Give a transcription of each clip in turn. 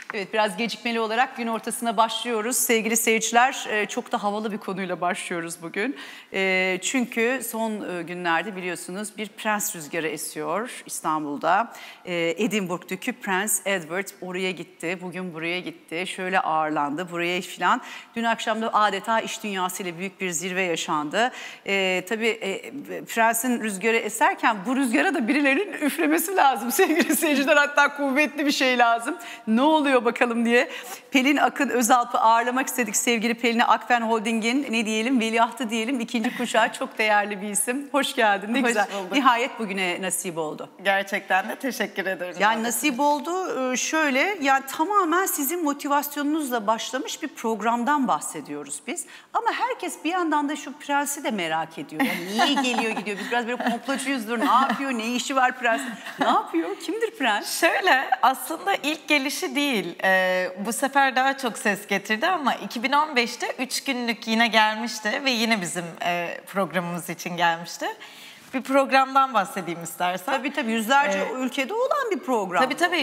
Evet, biraz gecikmeli olarak gün ortasına başlıyoruz. Sevgili seyirciler, çok da havalı bir konuyla başlıyoruz bugün. Çünkü son günlerde biliyorsunuz bir prens rüzgarı esiyor İstanbul'da. Edinburgh'daki Prens Edward oraya gitti, bugün buraya gitti, şöyle ağırlandı, buraya filan. Dün akşam da adeta iş dünyasıyla büyük bir zirve yaşandı. Tabii prensin rüzgarı eserken bu rüzgara da birilerinin üflemesi lazım sevgili seyirciler. Hatta kuvvetli bir şey lazım. Ne oluyor bakalım diye Pelin Akın Özalp'ı ağırlamak istedik. Sevgili Pelin Akfen Holding'in ne diyelim veliahtı diyelim, ikinci kuşağı, çok değerli bir isim. Hoş geldin, ne güzel. Bulduk. Nihayet bugüne nasip oldu. Gerçekten de teşekkür ederim. Yani nasip oldu şöyle, yani tamamen sizin motivasyonunuzla başlamış bir programdan bahsediyoruz biz. Ama herkes bir yandan da şu prensi de merak ediyor. Yani niye geliyor gidiyor, biz biraz böyle komplocuyuzdur, ne yapıyor, ne işi var prens, ne yapıyor, kimdir prens? Şöyle, aslında ilk gelişi değil, bu sefer daha çok ses getirdi ama 2015'te 3 günlük yine gelmişti ve yine bizim programımız için gelmişti. Bir programdan bahsedeyim istersen. Tabii yüzlerce ülkede olan bir program. Tabii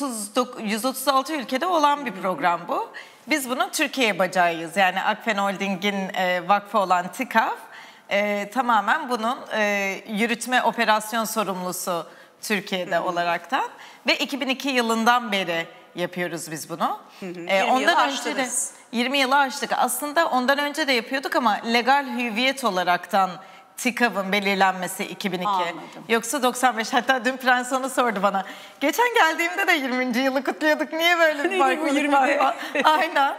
136 ülkede olan bir program bu. Biz bunun Türkiye bacağıyız. Yani Akfen Holding'in vakfı olan TİKAV tamamen bunun yürütme operasyon sorumlusu Türkiye'de olaraktan ve 2002 yılından beri yapıyoruz biz bunu. 20 yılı aştınız. 20 yılı aştık. Aslında ondan önce de yapıyorduk ama legal hüviyet olaraktan TİKAV'ın belirlenmesi 2002. Anladım. Yoksa 95. Hatta dün Prens onu sordu bana. Geçen geldiğimde de 20. yılı kutluyorduk. Niye böyle bir farklılık var? Aynen.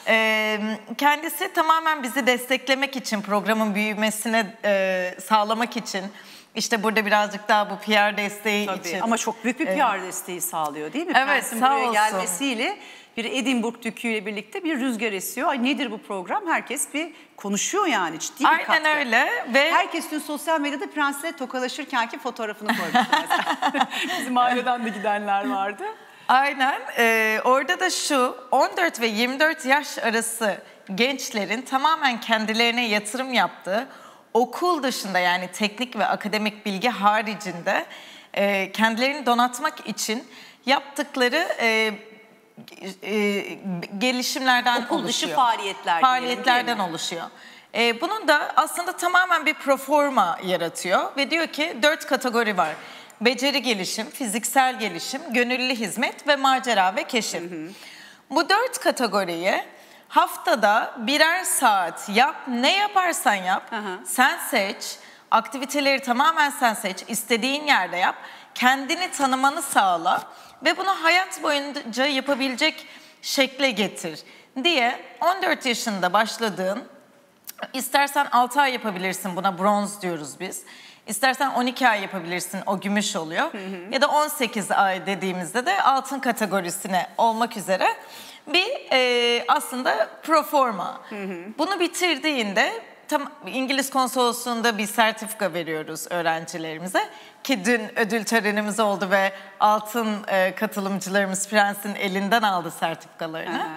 Kendisi tamamen bizi desteklemek için, programın büyümesine sağlamak için, işte burada birazcık daha bu PR desteği için. Ama çok büyük bir PR desteği sağlıyor değil mi? Evet, Prensin sağ buraya olsun. gelmesiyle bir Edinburgh düküyle birlikte bir rüzgar esiyor. Ay nedir bu program? Herkes bir konuşuyor yani, ciddi bir katkı. Aynen öyle. Ve herkes dün sosyal medyada prensle tokalaşırkenki fotoğrafını koymuş mesela. Bizim aileden de gidenler vardı. Aynen. Orada da şu 14 ve 24 yaş arası gençlerin tamamen kendilerine yatırım yaptığı, okul dışında yani teknik ve akademik bilgi haricinde kendilerini donatmak için yaptıkları gelişimlerden okul oluşuyor. dışı Faaliyetlerden oluşuyor. Bunun da aslında tamamen bir proforma yaratıyor ve diyor ki 4 kategori var. Beceri gelişim, fiziksel gelişim, gönüllü hizmet ve macera ve keşif. Bu 4 kategoriyi haftada birer saat yap, ne yaparsan yap, sen seç, aktiviteleri tamamen sen seç, istediğin yerde yap, kendini tanımanı sağla ve bunu hayat boyunca yapabilecek şekle getir diye 14 yaşında başladığın, istersen 6 ay yapabilirsin, buna bronz diyoruz biz. İstersen 12 ay yapabilirsin, o gümüş oluyor. Ya da 18 ay dediğimizde de altın kategorisine olmak üzere bir aslında proforma. Bunu bitirdiğinde İngiliz Konsolosluğu'nda bir sertifika veriyoruz öğrencilerimize. Ki dün ödül törenimiz oldu ve altın katılımcılarımız Prens'in elinden aldı sertifikalarını.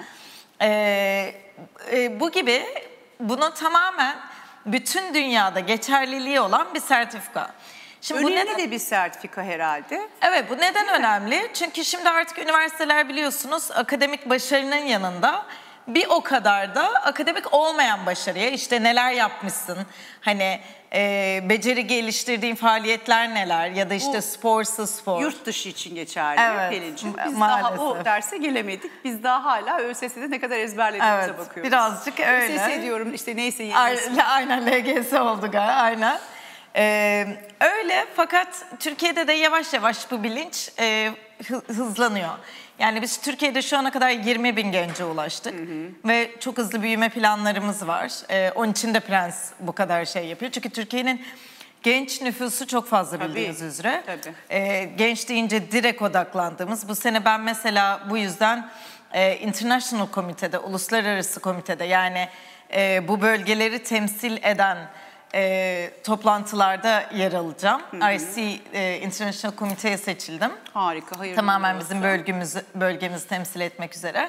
Bu gibi bunu tamamen bütün dünyada geçerliliği olan bir sertifika. Şimdi önemli de bir sertifika herhalde. Evet, bu neden önemli? Çünkü şimdi artık üniversiteler biliyorsunuz akademik başarının yanında bir o kadar da akademik olmayan başarıya, işte neler yapmışsın, hani beceri geliştirdiğin faaliyetler neler ya da işte sporsa spor. Yurt dışı için geçerli Pelin'ciğim. Biz maalesef. daha o derse gelemedik. Biz daha hala ÖSS'de ne kadar ezberlediğimize bakıyoruz. Birazcık öyle. ÖSS diyorum işte, neyse. Aynen LGS oldu galiba, aynen. Öyle, fakat Türkiye'de de yavaş yavaş bu bilinç hızlanıyor. Yani biz Türkiye'de şu ana kadar 20.000 gence ulaştık ve çok hızlı büyüme planlarımız var. Onun için de Prens bu kadar şey yapıyor. Çünkü Türkiye'nin genç nüfusu çok fazla bildiğiniz üzere. Genç deyince direkt odaklandığımız. Bu sene ben mesela bu yüzden International Komite'de, uluslararası komitede, yani bu bölgeleri temsil eden toplantılarda yer alacağım. IC International Komite'ye seçildim. Harika, hayırlı tamamen olsun. bizim bölgemizi temsil etmek üzere.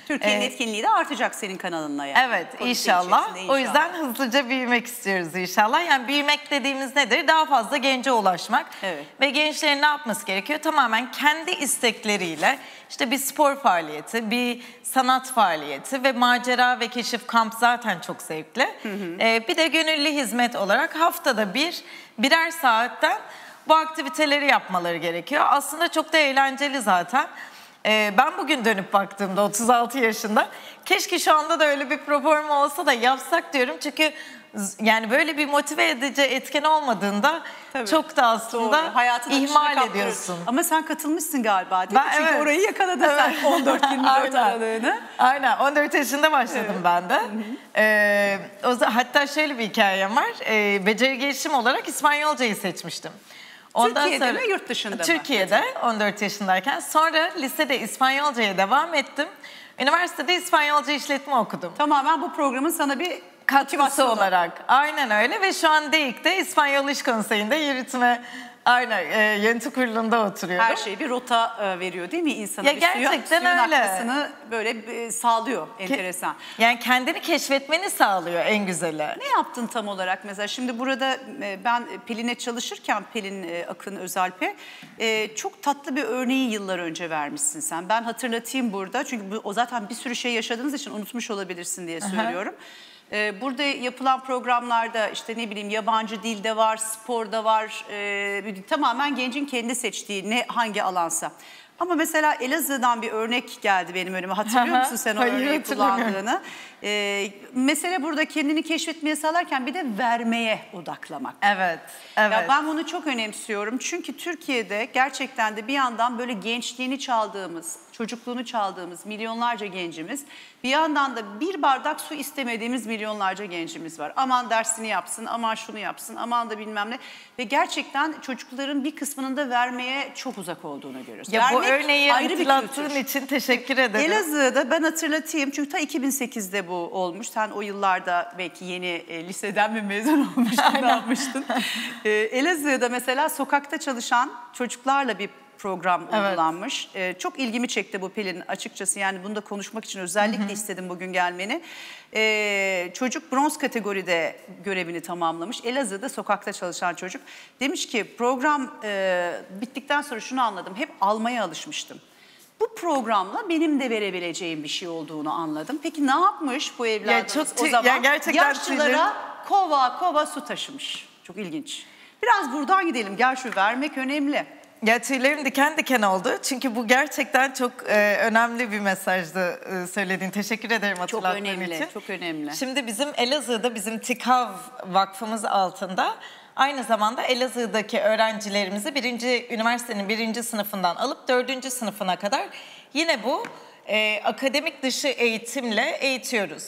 Türkiye'nin etkinliği de artacak senin kanalınla yani. Evet, Komite inşallah. içerisinde O yüzden hızlıca büyümek istiyoruz inşallah. Yani büyümek dediğimiz nedir? Daha fazla gence ulaşmak. Evet. Ve gençlerin ne yapması gerekiyor? Tamamen kendi istekleriyle işte bir spor faaliyeti, bir sanat faaliyeti ve macera ve keşif kamp zaten çok zevkli. Bir de gönüllü hizmet olarak haftada birer saatten bu aktiviteleri yapmaları gerekiyor. Aslında çok da eğlenceli zaten. Ben bugün dönüp baktığımda 36 yaşında keşke şu anda da öyle bir proforma olsa da yapsak diyorum. Çünkü yani böyle bir motive edici etken olmadığında çok da aslında ihmal ediyorsun. Ama sen katılmışsın galiba değil mi? Çünkü evet. orayı yakaladın sen 14-24 aralığını. Aynen 14 yaşında başladım ben de. Hatta şöyle bir hikayem var. Beceri gelişim olarak İspanyolcayı seçmiştim. Türkiye'de mi yurt dışında mı? Türkiye'de 14 yaşındayken. Sonra lisede İspanyolcaya devam ettim. Üniversitede İspanyolca işletme okudum. Tamamen bu programın sana bir katkısı olarak. Aynen öyle ve şu an DİK'te İspanyol İş Konseyi'nde yönetim kurulunda oturuyorum. Her şey bir rota veriyor değil mi insana? Ya gerçekten suyun öyle. akmasını böyle sağlıyor, enteresan. Yani kendini keşfetmeni sağlıyor en güzeli. Ne yaptın tam olarak mesela? Şimdi burada ben Pelin'e çalışırken, Pelin Akın Özalp'e çok tatlı bir örneği yıllar önce vermişsin sen. Ben hatırlatayım burada çünkü o zaten bir sürü şey yaşadığınız için unutmuş olabilirsin diye söylüyorum. Burada yapılan programlarda işte ne bileyim yabancı dilde var, sporda var, tamamen gencin kendi seçtiği hangi alansa. Ama mesela Elazığ'dan bir örnek geldi benim önüme. Hatırlıyor musun sen o örneği kullandığını? Mesele burada kendini keşfetmeye sağlarken bir de vermeye odaklamak. Evet, evet. Ya ben bunu çok önemsiyorum. Çünkü Türkiye'de gerçekten de bir yandan böyle gençliğini çaldığımız, çocukluğunu çaldığımız milyonlarca gencimiz, bir yandan da bir bardak su istemediğimiz milyonlarca gencimiz var. Aman dersini yapsın, aman şunu yapsın, aman da bilmem ne. Ve gerçekten çocukların bir kısmının da vermeye çok uzak olduğunu görüyoruz. Ya bu Vermek örneği ayrı bir hatırlattığın kültür. için teşekkür ederim. Elazığ'da ben hatırlatayım çünkü ta 2008'de bu olmuş. Sen o yıllarda belki yeni liseden mi mezun olmuştun, ne yapmıştın? Elazığ'da mesela sokakta çalışan çocuklarla bir program uygulanmış. Çok ilgimi çekti bu Pelin açıkçası. Yani bunu da konuşmak için özellikle istedim bugün gelmeni. Çocuk bronz kategoride görevini tamamlamış. Elazığ'da sokakta çalışan çocuk. Demiş ki program bittikten sonra şunu anladım. Hep almaya alışmıştım. Bu programla benim de verebileceğim bir şey olduğunu anladım. Peki ne yapmış bu evladımız o zaman? Yaşlılara kova kova su taşımış. Çok ilginç. Biraz buradan gidelim. Gel şu vermek önemli. Ya tüylerim diken diken oldu. Çünkü bu gerçekten çok önemli bir mesajdı söylediğin. Teşekkür ederim hatırlattığın için. Çok önemli, çok önemli. Şimdi bizim Elazığ'da bizim TİKAV Vakfımız altında aynı zamanda Elazığ'daki öğrencilerimizi üniversitenin 1. sınıfından alıp 4. sınıfına kadar yine bu akademik dışı eğitimle eğitiyoruz.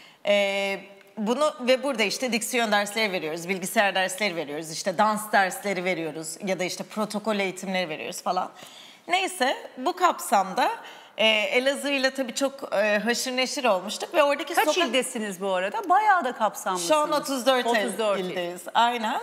Bunu ve burada işte diksiyon dersleri veriyoruz, bilgisayar dersleri veriyoruz, işte dans dersleri veriyoruz ya da işte protokol eğitimleri veriyoruz falan. Neyse bu kapsamda Elazığ ile tabii çok haşır neşir olmuştuk ve oradaki Kaç ildesiniz bu arada? Bayağı da kapsamlısınız. Şu an 34 ildeyiz. Aynen.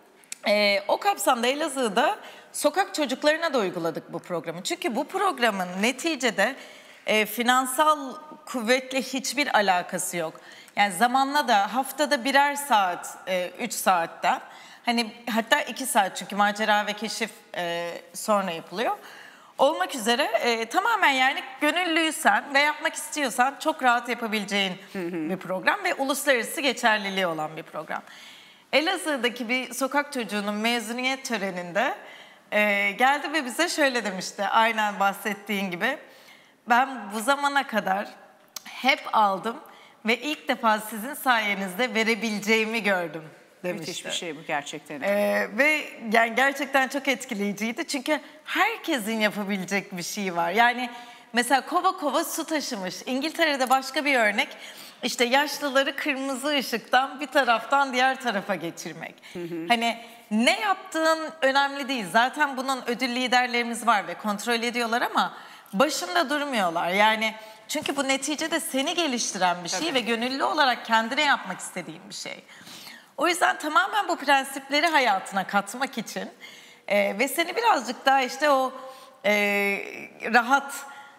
O kapsamda Elazığ'da sokak çocuklarına da uyguladık bu programı. Çünkü bu programın neticede finansal kuvvetle hiçbir alakası yok. Yani zamanla da haftada birer saat, 3 saatten, hani hatta 2 saat çünkü macera ve keşif sonra yapılıyor. Olmak üzere tamamen yani gönüllüysen ve yapmak istiyorsan çok rahat yapabileceğin bir program ve uluslararası geçerliliği olan bir program. Elazığ'daki bir sokak çocuğunun mezuniyet töreninde geldi ve bize şöyle demişti, aynen bahsettiğin gibi. Ben bu zamana kadar hep aldım ve ilk defa sizin sayenizde verebileceğimi gördüm demişti. Müthiş bir şey bu gerçekten. Ve yani gerçekten çok etkileyiciydi. Çünkü herkesin yapabilecek bir şey var. Yani mesela kova kova su taşımış. İngiltere'de başka bir örnek. İşte yaşlıları kırmızı ışıktan bir taraftan diğer tarafa geçirmek. Hani ne yaptığın önemli değil. Zaten bunun ödül liderlerimiz var ve kontrol ediyorlar ama başında durmuyorlar. Yani çünkü bu neticede seni geliştiren bir şey ve gönüllü olarak kendine yapmak istediğin bir şey. O yüzden tamamen bu prensipleri hayatına katmak için ve seni birazcık daha işte o rahat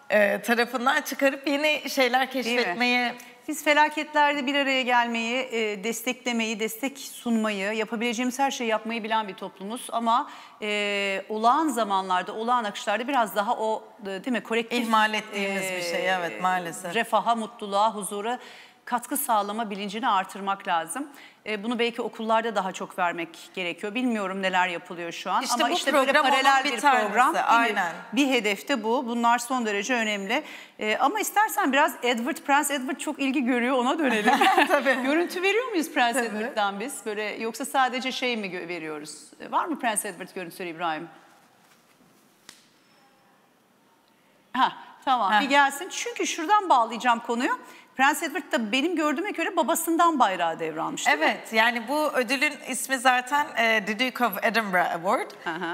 tarafından çıkarıp yeni şeyler keşfetmeye... Biz felaketlerde bir araya gelmeyi, desteklemeyi, destek sunmayı, yapabileceğimiz her şeyi yapmayı bilen bir toplumuz. Ama olağan zamanlarda, olağan akışlarda biraz daha o değil mi kolektif... ihmal ettiğimiz bir şey, evet, maalesef. Refaha, mutluluğa, huzura katkı sağlama bilincini artırmak lazım. Bunu belki okullarda daha çok vermek gerekiyor. Bilmiyorum neler yapılıyor şu an. İşte ama bu işte böyle paralel bir program. Aynen. Bir hedef de bu. Bunlar son derece önemli. Ama istersen biraz Prens Edward çok ilgi görüyor, ona dönelim. Tabii. Görüntü veriyor muyuz Prens Edward'dan biz? Böyle yoksa sadece şey mi veriyoruz? Var mı Prens Edward görüntüleri İbrahim? Tamam, bir gelsin. Çünkü şuradan bağlayacağım konuyu. Prens Edward da benim gördüğüme göre babasından bayrağı devralmış, değil mi? Evet, yani bu ödülün ismi zaten The Duke of Edinburgh Award.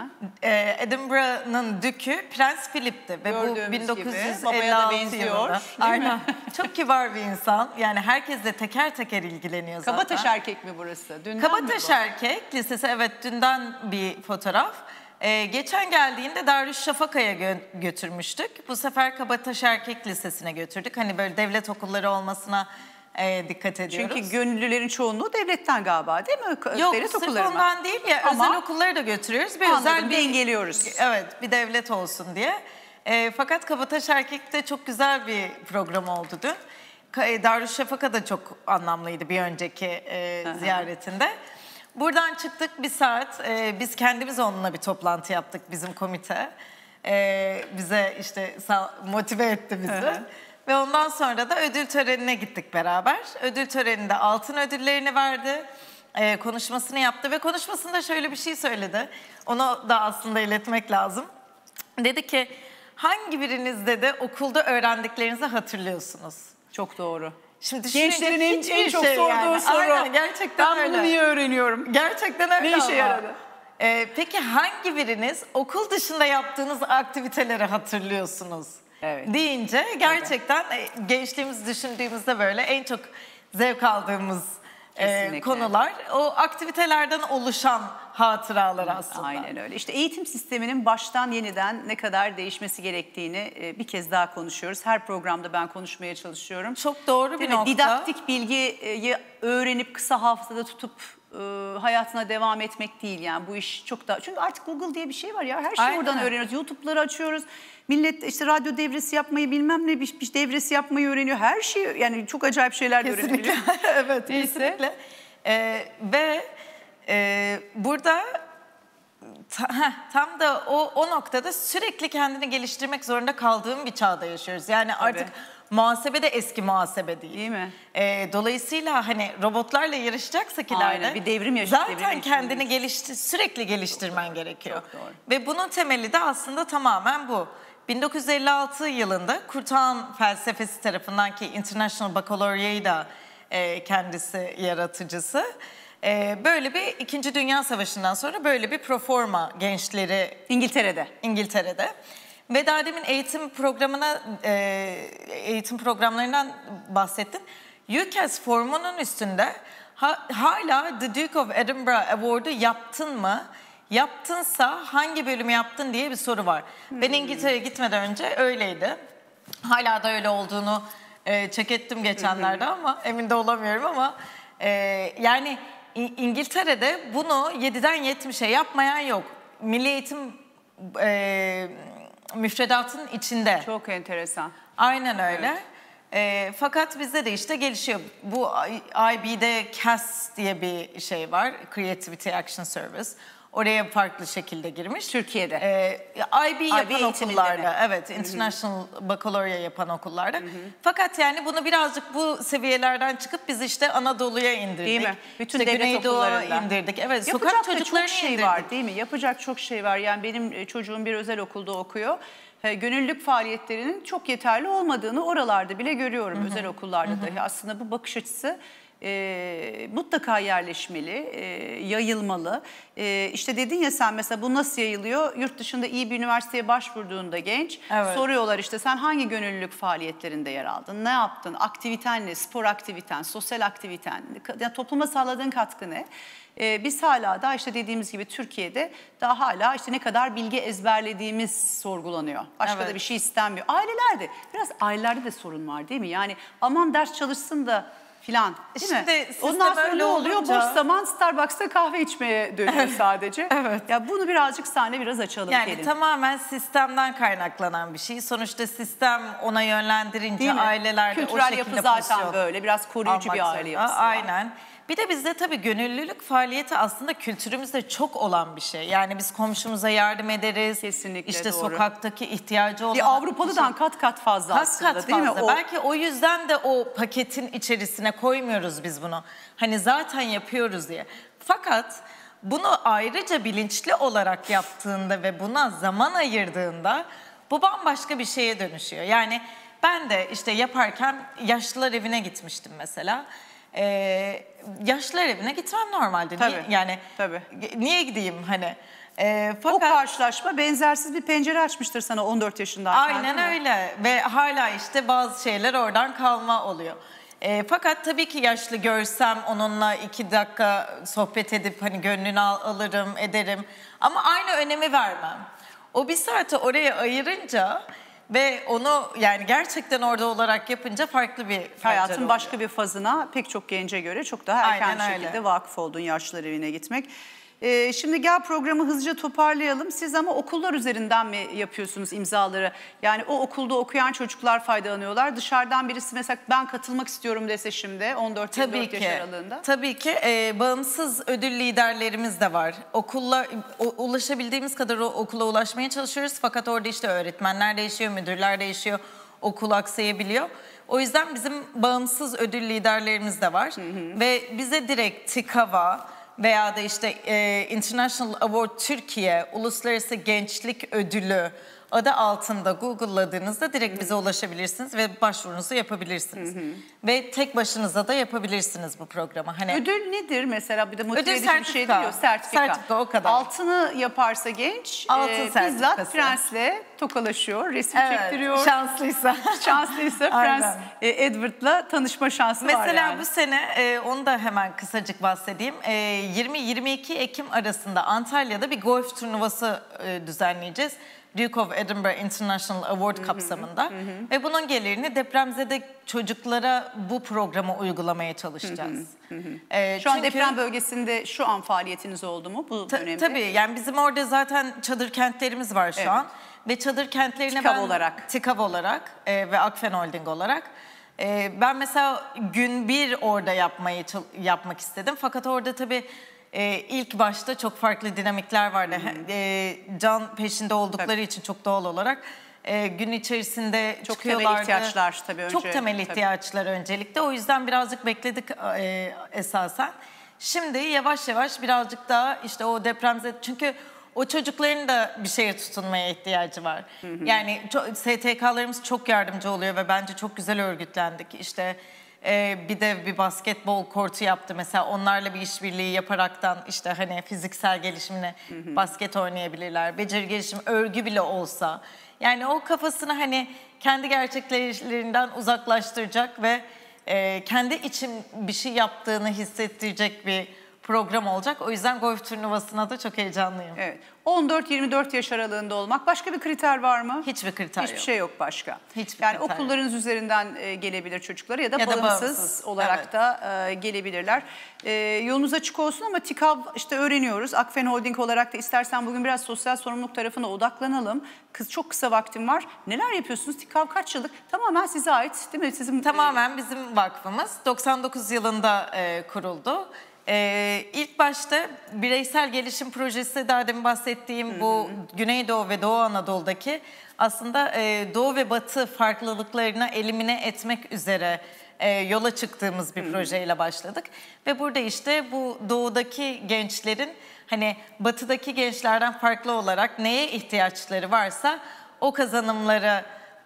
Edinburgh'ın dükü Prens Philip'ti ve gördüğümüz bu 1956 yılında. Aynen. Çok kibar bir insan. Yani herkesle teker teker ilgileniyor zaten. Kabataş erkek mi burası? Dünden Kabataş Erkek Lisesi, evet, dünden bir fotoğraf. Geçen geldiğinde Darüşşafaka'ya götürmüştük. Bu sefer Kabataş Erkek Lisesi'ne götürdük. Hani böyle devlet okulları olmasına dikkat ediyoruz. Çünkü gönüllülerin çoğunluğu devletten galiba, değil mi? Yok, devlet sırf okulları mı? ondan değil ya, Ama özel okulları da götürüyoruz. Bir anladım, özel bir dengeliyoruz. Evet, bir devlet olsun diye. Fakat Kabataş Erkek'te çok güzel bir program oldu dün. Darüşşafaka da çok anlamlıydı bir önceki ziyaretinde. Buradan çıktık bir saat. Biz kendimiz onunla bir toplantı yaptık, bizim komite. Bize işte motive etti bizi. Ve ondan sonra da ödül törenine gittik beraber. Ödül töreninde altın ödüllerini verdi. Konuşmasını yaptı ve konuşmasında şöyle bir şey söyledi. Onu da aslında iletmek lazım. Dedi ki, hangi biriniz de okulda öğrendiklerinizi hatırlıyorsunuz? Çok doğru. Şimdi gençlerin en çok şey sorduğu yani. soru. Aynen, gerçekten ben öyle. bunu niye öğreniyorum? Gerçekten öyle. Ne işe ama. yaradı? Peki hangi biriniz okul dışında yaptığınız aktiviteleri hatırlıyorsunuz? Evet. Deyince gerçekten gençliğimizi düşündüğümüzde böyle en çok zevk aldığımız konular o aktivitelerden oluşan hatıralar aslında. Aynen öyle. İşte eğitim sisteminin baştan yeniden ne kadar değişmesi gerektiğini bir kez daha konuşuyoruz. Her programda ben konuşmaya çalışıyorum. Çok doğru bir nokta. Didaktik bilgiyi öğrenip kısa hafızada tutup hayatına devam etmek değil yani, bu iş çok daha... Çünkü artık Google diye bir şey var ya, her şeyi oradan öğreniyoruz. YouTube'ları açıyoruz. Millet işte radyo devresi yapmayı bilmem ne bir devresi yapmayı öğreniyor. Her şey yani, çok acayip şeyler de öğrenebiliyor. Evet, kesinlikle. Ve burada tam da o noktada sürekli kendini geliştirmek zorunda kaldığım bir çağda yaşıyoruz. Yani artık muhasebe de eski muhasebe değil. Değil mi? Dolayısıyla hani robotlarla yarışacaksak ileride bir devrim yaşıyor. zaten kendini sürekli geliştirmen gerekiyor. Çok doğru. Ve bunun temeli de aslında tamamen bu. 1956 yılında Kurtağan felsefesi tarafından, ki International Baccalaureate'yi da kendisi yaratıcısı. Böyle bir 2. Dünya Savaşı'ndan sonra böyle bir proforma gençleri İngiltere'de. Ve daha demin eğitim programlarından bahsettin. UCAS formunun üstünde hala The Duke of Edinburgh Award'u yaptın mı? Yaptınsa hangi bölümü yaptın diye bir soru var. Ben İngiltere'ye gitmeden önce öyleydi. Hala da öyle olduğunu check ettim geçenlerde ama emin de olamıyorum ama yani İngiltere'de bunu 7'den 70'e yapmayan yok. Milli Eğitim müfredatının içinde. Çok enteresan. Aynen öyle. Fakat bizde de işte gelişiyor. Bu IB'de CAS diye bir şey var. Creativity Action Service. Oraya farklı şekilde girmiş. Türkiye'de. IB yapan okullarda. Evet, International Baccalaureate yapan okullarda. Fakat yani bunu birazcık bu seviyelerden çıkıp biz işte Anadolu'ya indirdik. Değil mi? Bütün işte devlet Güneydoğu'ya okullarında indirdik. Evet, yapacak sokak da çocuklarını çok şey indirdik. var değil mi? Yapacak çok şey var. Yani benim çocuğum bir özel okulda okuyor. Gönüllülük faaliyetlerinin çok yeterli olmadığını oralarda bile görüyorum. Özel okullarda dahi. Aslında bu bakış açısı mutlaka yerleşmeli, yayılmalı. İşte dedin ya sen mesela bu nasıl yayılıyor? Yurt dışında iyi bir üniversiteye başvurduğunda genç soruyorlar işte sen hangi gönüllülük faaliyetlerinde yer aldın? Ne yaptın? Aktiviten ne? Spor aktiviten, sosyal aktiviten, yani topluma sağladığın katkı ne? Biz hala da işte dediğimiz gibi Türkiye'de daha hala işte ne kadar bilgi ezberlediğimiz sorgulanıyor. Başka da bir şey istenmiyor. Biraz ailelerde de sorun var değil mi? Yani aman ders çalışsın da filan değil mi? Ondan sonra ne oluyor? Boş zaman Starbucks'ta kahve içmeye dönüyor sadece. Ya bunu birazcık sahne biraz açalım. Yani Pelin. tamamen sistemden kaynaklanan bir şey. Sonuçta sistem ona yönlendirince aileler de o şekilde yapı zaten böyle biraz koruyucu bir aile yapısı var. Aynen. Bir de bizde tabii gönüllülük faaliyeti aslında kültürümüzde çok olan bir şey. Yani biz komşumuza yardım ederiz. Kesinlikle İşte doğru. sokaktaki ihtiyacı olan. Bir Avrupalı'dan kat fazla aslında değil mi? Belki o yüzden de o paketin içerisine koymuyoruz biz bunu. Hani zaten yapıyoruz diye. Fakat bunu ayrıca bilinçli olarak yaptığında ve buna zaman ayırdığında bu bambaşka bir şeye dönüşüyor. Yani ben de işte yaparken yaşlılar evine gitmiştim mesela. Yaşlılar evine gitmem normalde. Tabii. Niye gideyim hani? O karşılaşma benzersiz bir pencere açmıştır sana 14 yaşındayken. Aynen öyle ve hala işte bazı şeyler oradan kalma oluyor. Fakat tabii ki yaşlı görsem onunla 2 dakika sohbet edip hani gönlünü alırım, ederim. Ama aynı önemi vermem. O 1 saati oraya ayırınca ve onu yani gerçekten orada olarak yapınca farklı bir hayatın başka bir fazına pek çok gence göre çok daha erken bir şekilde vakıf oldun yaşlılar evine gitmek. Şimdi gel programı hızlıca toparlayalım. Siz ama okullar üzerinden mi yapıyorsunuz imzaları? Yani o okulda okuyan çocuklar faydalanıyorlar. Dışarıdan birisi mesela ben katılmak istiyorum dese şimdi 14-24 yaş aralığında. Tabii ki bağımsız ödül liderlerimiz de var. Ulaşabildiğimiz kadar o okula ulaşmaya çalışıyoruz. Fakat orada işte öğretmenler değişiyor, müdürler değişiyor. Okul aksayabiliyor. O yüzden bizim bağımsız ödül liderlerimiz de var. Ve bize direkt TİKAV'a veya da işte International Award Türkiye Uluslararası Gençlik Ödülü adı altında Google'ladığınızda direkt bize ulaşabilirsiniz ve başvurunuzu yapabilirsiniz. Ve tek başınıza da yapabilirsiniz bu programı. Hani ödül nedir mesela? Bir de motive edici bir şey sertifika. diyor. Sertifika O kadar. Altını yaparsa genç bizzat prensle tokalaşıyor, resim çektiriyor. Şanslıysa. Prens Edward'la tanışma şansı var yani. Mesela bu sene onu da hemen kısacık bahsedeyim. 20-22 Ekim arasında Antalya'da bir golf turnuvası düzenleyeceğiz. Duke of Edinburgh International Award kapsamında ve bunun gelirini depremzede çocuklara bu programı uygulamaya çalışacağız. Şu an deprem bölgesinde şu an faaliyetiniz oldu mu bu dönemde? Tabii yani bizim orada zaten çadır kentlerimiz var şu an ve çadır kentlerine TİKAV olarak ve Akfen Holding olarak ben mesela gün 1 orada yapmak istedim fakat orada tabii ilk başta çok farklı dinamikler vardı. Can peşinde oldukları için çok doğal olarak gün içerisinde çok çıkıyorlardı. Temel ihtiyaçlar tabii önce. Çok temel ihtiyaçlar öncelikle. O yüzden birazcık bekledik esasen. Şimdi yavaş yavaş birazcık daha işte o depremzede çünkü o çocukların da bir şeye tutunmaya ihtiyacı var. Yani STK'larımız çok yardımcı oluyor ve bence çok güzel örgütlendik. İşte bir de bir basketbol kortu yaptı mesela onlarla bir işbirliği yaparaktan işte hani fiziksel gelişimine basket oynayabilirler. Beceri gelişim örgü bile olsa yani o kafasını hani kendi gerçeklerinden uzaklaştıracak ve kendi için bir şey yaptığını hissettirecek bir program olacak. O yüzden golf turnuvasına da çok heyecanlıyım. Evet. 14-24 yaş aralığında olmak. Başka bir kriter var mı? Hiçbir kriter yok. Hiçbir şey yok başka. Hiçbir yani kriter okullarınız üzerinden gelebilir çocukları ya da bağımsız olarak da gelebilirler. Yolunuz açık olsun ama TİKAV işte öğreniyoruz. Akfen Holding olarak da istersen bugün biraz sosyal sorumluluk tarafına odaklanalım. Çok kısa vaktim var. Neler yapıyorsunuz? TİKAV kaç yıllık? Tamamen size ait değil mi? Sizin tamamen bizim vakfımız. 99 yılında kuruldu. İlk başta bireysel gelişim projesi daha demin bahsettiğim bu Güneydoğu ve Doğu Anadolu'daki aslında Doğu ve Batı farklılıklarını elimine etmek üzere yola çıktığımız bir projeyle başladık. Ve burada işte bu doğudaki gençlerin hani batıdaki gençlerden farklı olarak neye ihtiyaçları varsa o kazanımları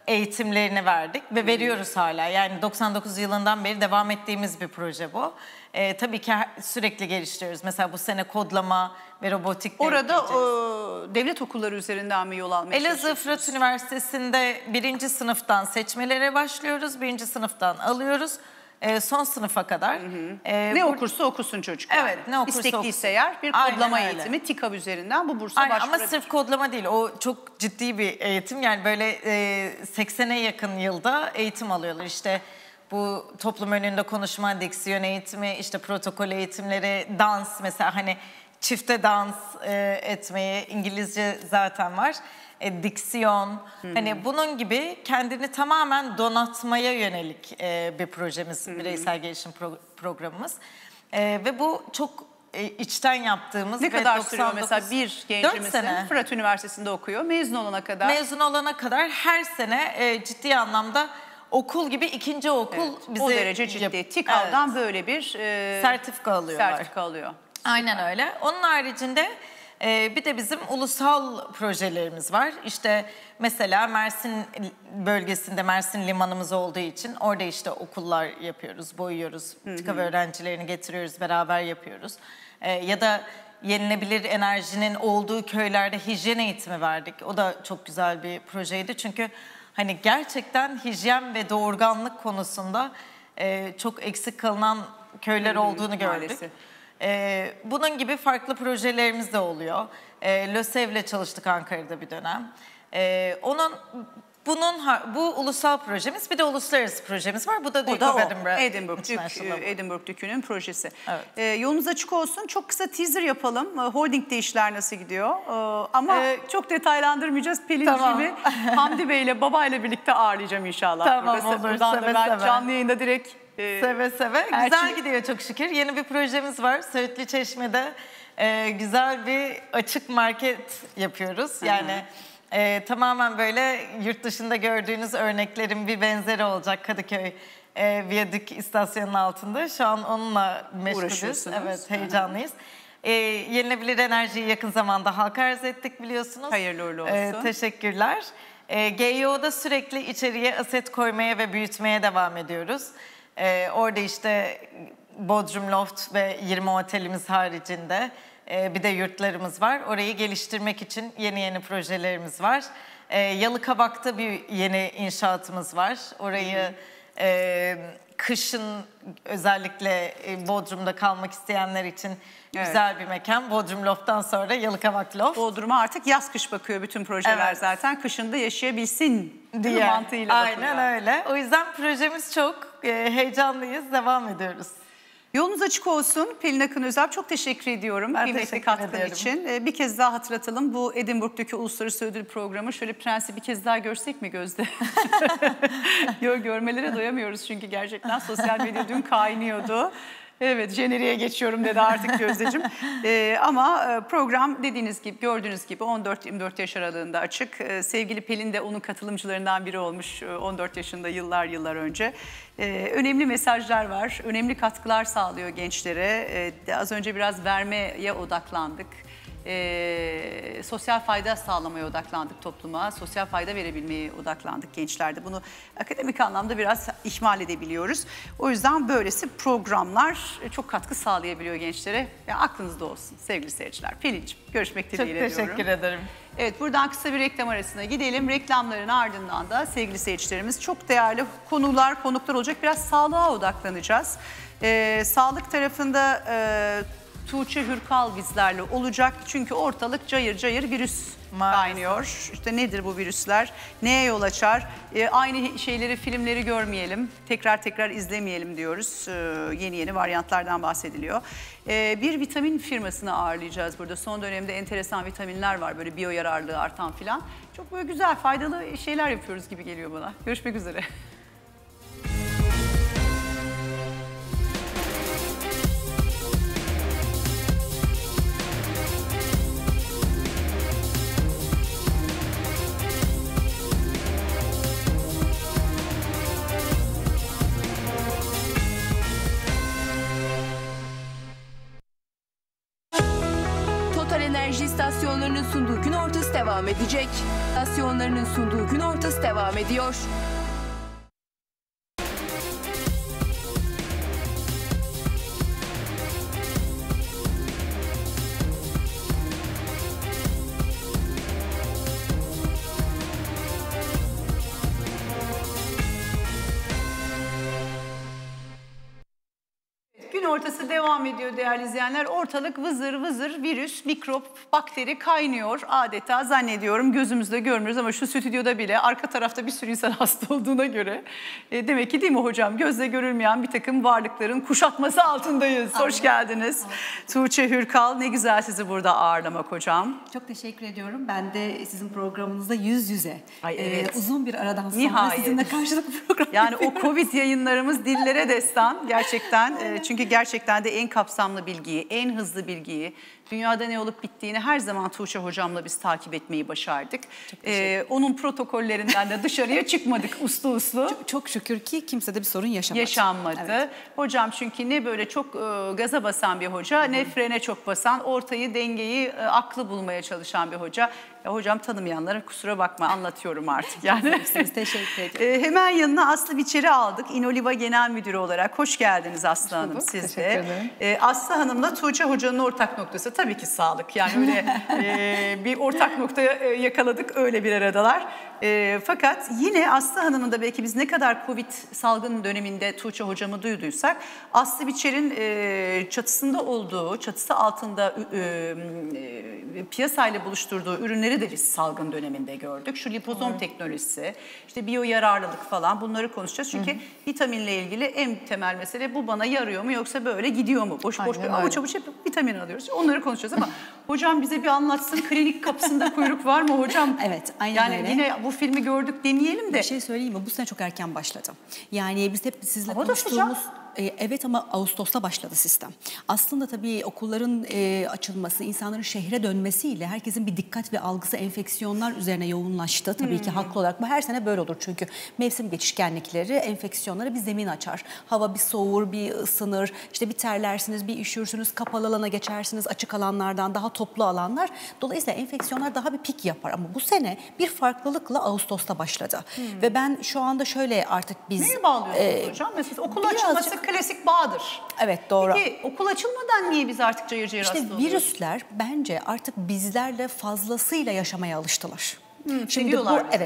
eğitimlerini verdik ve veriyoruz hala. Yani 99 yılından beri devam ettiğimiz bir proje bu. Tabii ki sürekli geliştiriyoruz. Mesela bu sene kodlama ve robotik de Orada ekleyeceğiz. devlet okulları üzerinden mi yol almaya Elazığ çalışıyorsunuz? Fırat Üniversitesi'nde 1. sınıftan seçmelere başlıyoruz. 1. sınıftan alıyoruz. Son sınıfa kadar. Ne okursa okusun çocuk. Evet, ne okursa İstekliyse okusun. eğer bir Aynen kodlama öyle. eğitimi TİKAV üzerinden bu bursa Aynen, ama başvurabilir. sırf kodlama değil, o çok ciddi bir eğitim. Yani böyle 80'e yakın yılda eğitim alıyorlar. İşte bu toplum önünde konuşma, diksiyon eğitimi, işte protokol eğitimleri, dans mesela, hani çifte dans etmeyi, İngilizce zaten var. Diksiyon, hani bunun gibi kendini tamamen donatmaya yönelik bir projemiz, bireysel gelişim programımız. Ve bu çok içten yaptığımız Ne ve kadar sürüyor 99 mesela bir 4 gencimizin sene. Fırat Üniversitesi'nde okuyor. Mezun olana kadar. Mezun olana kadar her sene ciddi anlamda okul gibi ikinci okul bize o derece ciddi. TİKAV'dan Evet, böyle bir sertifika alıyorlar. sertifika alıyor. Aynen öyle. Onun haricinde bir de bizim ulusal projelerimiz var. İşte mesela Mersin bölgesinde Mersin limanımız olduğu için orada işte okullar yapıyoruz, boyuyoruz. TİKAV öğrencilerini getiriyoruz, beraber yapıyoruz. Ya da yenilebilir enerjinin olduğu köylerde hijyen eğitimi verdik. O da çok güzel bir projeydi. Çünkü hani gerçekten hijyen ve doğurganlık konusunda çok eksik kalınan köyler olduğunu gördük. Maalesef. Bunun gibi farklı projelerimiz de oluyor. LÖSEV'le çalıştık Ankara'da bir dönem. Bu ulusal projemiz, bir de uluslararası projemiz var. Bu da O Duke da of o. Edinburgh. Edinburgh Dükü'nün projesi. Evet. Yolunuz açık olsun. Çok kısa teaser yapalım. Holding'de işler nasıl gidiyor? Ama çok detaylandırmayacağız. Pelin Tamam. gibi Hamdi Bey ile babayla birlikte ağırlayacağım inşallah. Tamam, Burada. olur. Buradan da Seve ben seve. canlı yayında direkt Seve seve. her Güzel şey- gidiyor çok şükür. Yeni bir projemiz var. Söğütlü Çeşme'de güzel bir açık market yapıyoruz. Yani tamamen böyle yurt dışında gördüğünüz örneklerin bir benzeri olacak Kadıköy Viyadük istasyonunun altında. Şu an onunla meşgulüz. Uğraşıyorsunuz. Evet, heyecanlıyız. Yenilebilir enerjiyi yakın zamanda halka arz ettik biliyorsunuz. Hayırlı uğurlu olsun. Teşekkürler. GYO'da sürekli içeriye aset koymaya ve büyütmeye devam ediyoruz. Orada işte Bodrum Loft ve 20 otelimiz haricinde bir de yurtlarımız var. Orayı geliştirmek için yeni projelerimiz var. Yalıkavak'ta bir yeni inşaatımız var. Orayı kışın özellikle Bodrum'da kalmak isteyenler için güzel bir mekan. Bodrum Loft'tan sonra Yalıkavak Loft. Bodrum'a artık yaz kış bakıyor bütün projeler Evet. zaten. Kışında yaşayabilsin diye. mantığıyla bakılıyor. Aynen öyle. O yüzden projemiz çok heyecanlıyız. Devam ediyoruz. Yolunuz açık olsun. Pelin Akın Özalp, çok teşekkür ediyorum Ben kıymetli teşekkür katkın ediyorum. için. Bir kez daha hatırlatalım. Bu Edinburgh'daki Uluslararası Ödül Programı. Şöyle Prens'i bir kez daha görsek mi Gözde? Görmelere doyamıyoruz çünkü gerçekten sosyal medya dün kaynıyordu. Evet, jeneriğe geçiyorum dedi artık Gözdeciğim. Ama program dediğiniz gibi, gördüğünüz gibi 14-24 yaş aralığında açık. Sevgili Pelin de onun katılımcılarından biri olmuş 14 yaşında yıllar önce. Önemli mesajlar var, önemli katkılar sağlıyor gençlere. Az önce biraz vermeye odaklandık. Sosyal fayda sağlamaya odaklandık topluma, sosyal fayda verebilmeye odaklandık gençlerde. Bunu akademik anlamda biraz ihmal edebiliyoruz. O yüzden böylesi programlar çok katkı sağlayabiliyor gençlere. Yani aklınızda olsun sevgili seyirciler. Pelin'ciğim, görüşmek dileğiyle Çok diyorum. teşekkür ederim. Evet, buradan kısa bir reklam arasına gidelim. Reklamların ardından da sevgili seyircilerimiz çok değerli konuklar olacak. Biraz sağlığa odaklanacağız. Sağlık tarafında Tuğçe Hürkal bizlerle olacak. Çünkü ortalık cayır cayır virüs kaynıyor. İşte nedir bu virüsler? Neye yol açar? Aynı şeyleri, filmleri görmeyelim. Tekrar izlemeyelim diyoruz. Yeni varyantlardan bahsediliyor. Bir vitamin firmasını ağırlayacağız burada. Son dönemde enteresan vitaminler var. Böyle biyo yararlığı artan filan. Çok böyle güzel, faydalı şeyler yapıyoruz gibi geliyor bana. Görüşmek üzere. Total Enerji istasyonlarının sunduğu gün ortası devam edecek. İstasyon Televizyonlarının sunduğu Gün Ortası devam ediyor. Gün ortası devam ediyor değerli izleyenler. Ortalık vızır vızır virüs, mikrop, bakteri kaynıyor adeta, zannediyorum gözümüzle görmüyoruz ama şu stüdyoda bile arka tarafta bir sürü insan hasta olduğuna göre demek ki değil mi hocam, gözle görülmeyen bir takım varlıkların kuşatması altındayız. Hoş geldiniz. Tuğçe Hürkal, ne güzel sizi burada ağırlamak hocam. Çok teşekkür ediyorum. Ben de sizin programınızda yüz yüze evet. Uzun bir aradan sonra Nihayet. sizinle karşılıklı program Yani o Covid yayınlarımız dillere destan gerçekten. Çünkü gerçekten de en kapsamlı bilgiyi, en hızlı bilgiyi, dünyada ne olup bittiğini her zaman Tuğçe hocamla biz takip etmeyi başardık. Onun protokollerinden de dışarıya çıkmadık uslu uslu. Çok şükür ki kimsede bir sorun yaşanmadı. Evet. Hocam çünkü ne böyle çok gaza basan bir hoca, ne frene çok basan, ortayı, dengeyi, aklı bulmaya çalışan bir hoca. Ya hocam, tanımayanlara kusura bakma, anlatıyorum artık yani. Teşekkür ederim. Hemen yanına Aslı Biçer'i aldık. İnoliva Genel Müdürü olarak. Hoş geldiniz Aslı Hanım, siz Teşekkür de. ederim. Aslı Hanım'la Tuğçe Hoca'nın ortak noktası tabii ki sağlık. Yani öyle bir ortak noktaya yakaladık, öyle bir aradalar. Fakat yine Aslı Hanım'ın da belki biz ne kadar Covid salgın döneminde Tuğçe Hocam'ı duyduysak, Aslı Biçer'in çatısında olduğu, çatısı altında piyasayla buluşturduğu ürünleri de biz salgın döneminde gördük. Şu lipozom teknolojisi, işte biyo yararlılık falan, bunları konuşacağız. Çünkü vitaminle ilgili en temel mesele bu, bana yarıyor mu yoksa böyle gidiyor mu? Boş boş avuç avuç hep vitamin alıyoruz. Onları konuşacağız ama hocam bize bir anlatsın, klinik kapısında kuyruk var mı hocam? Evet, aynen yani öyle. Yine bu filmi gördük demeyelim de. Bir şey söyleyeyim mi? Bu sene çok erken başladı. Yani biz hep sizle Hava da konuştuğumuz... sıcak. Evet ama Ağustos'ta başladı sistem. Aslında tabii okulların açılması, insanların şehre dönmesiyle herkesin bir dikkat ve algısı enfeksiyonlar üzerine yoğunlaştı. Tabii ki haklı olarak. Bu her sene böyle olur çünkü mevsim geçişkenlikleri enfeksiyonlara bir zemin açar. Hava bir soğur, bir ısınır, işte bir terlersiniz, bir üşürsünüz, kapalı alana geçersiniz, açık alanlardan daha toplu alanlar. Dolayısıyla enfeksiyonlar daha bir pik yapar ama bu sene bir farklılıkla Ağustos'ta başladı. Ve ben şu anda şöyle artık biz... Neye bağlıyorsunuz hocam? Mesela okul açılması klasik bağdır. Evet, doğru. Peki okul açılmadan niye biz artık cayır cayır hasta oluyoruz? Virüsler bence artık bizlerle fazlasıyla yaşamaya alıştılar. Şimdi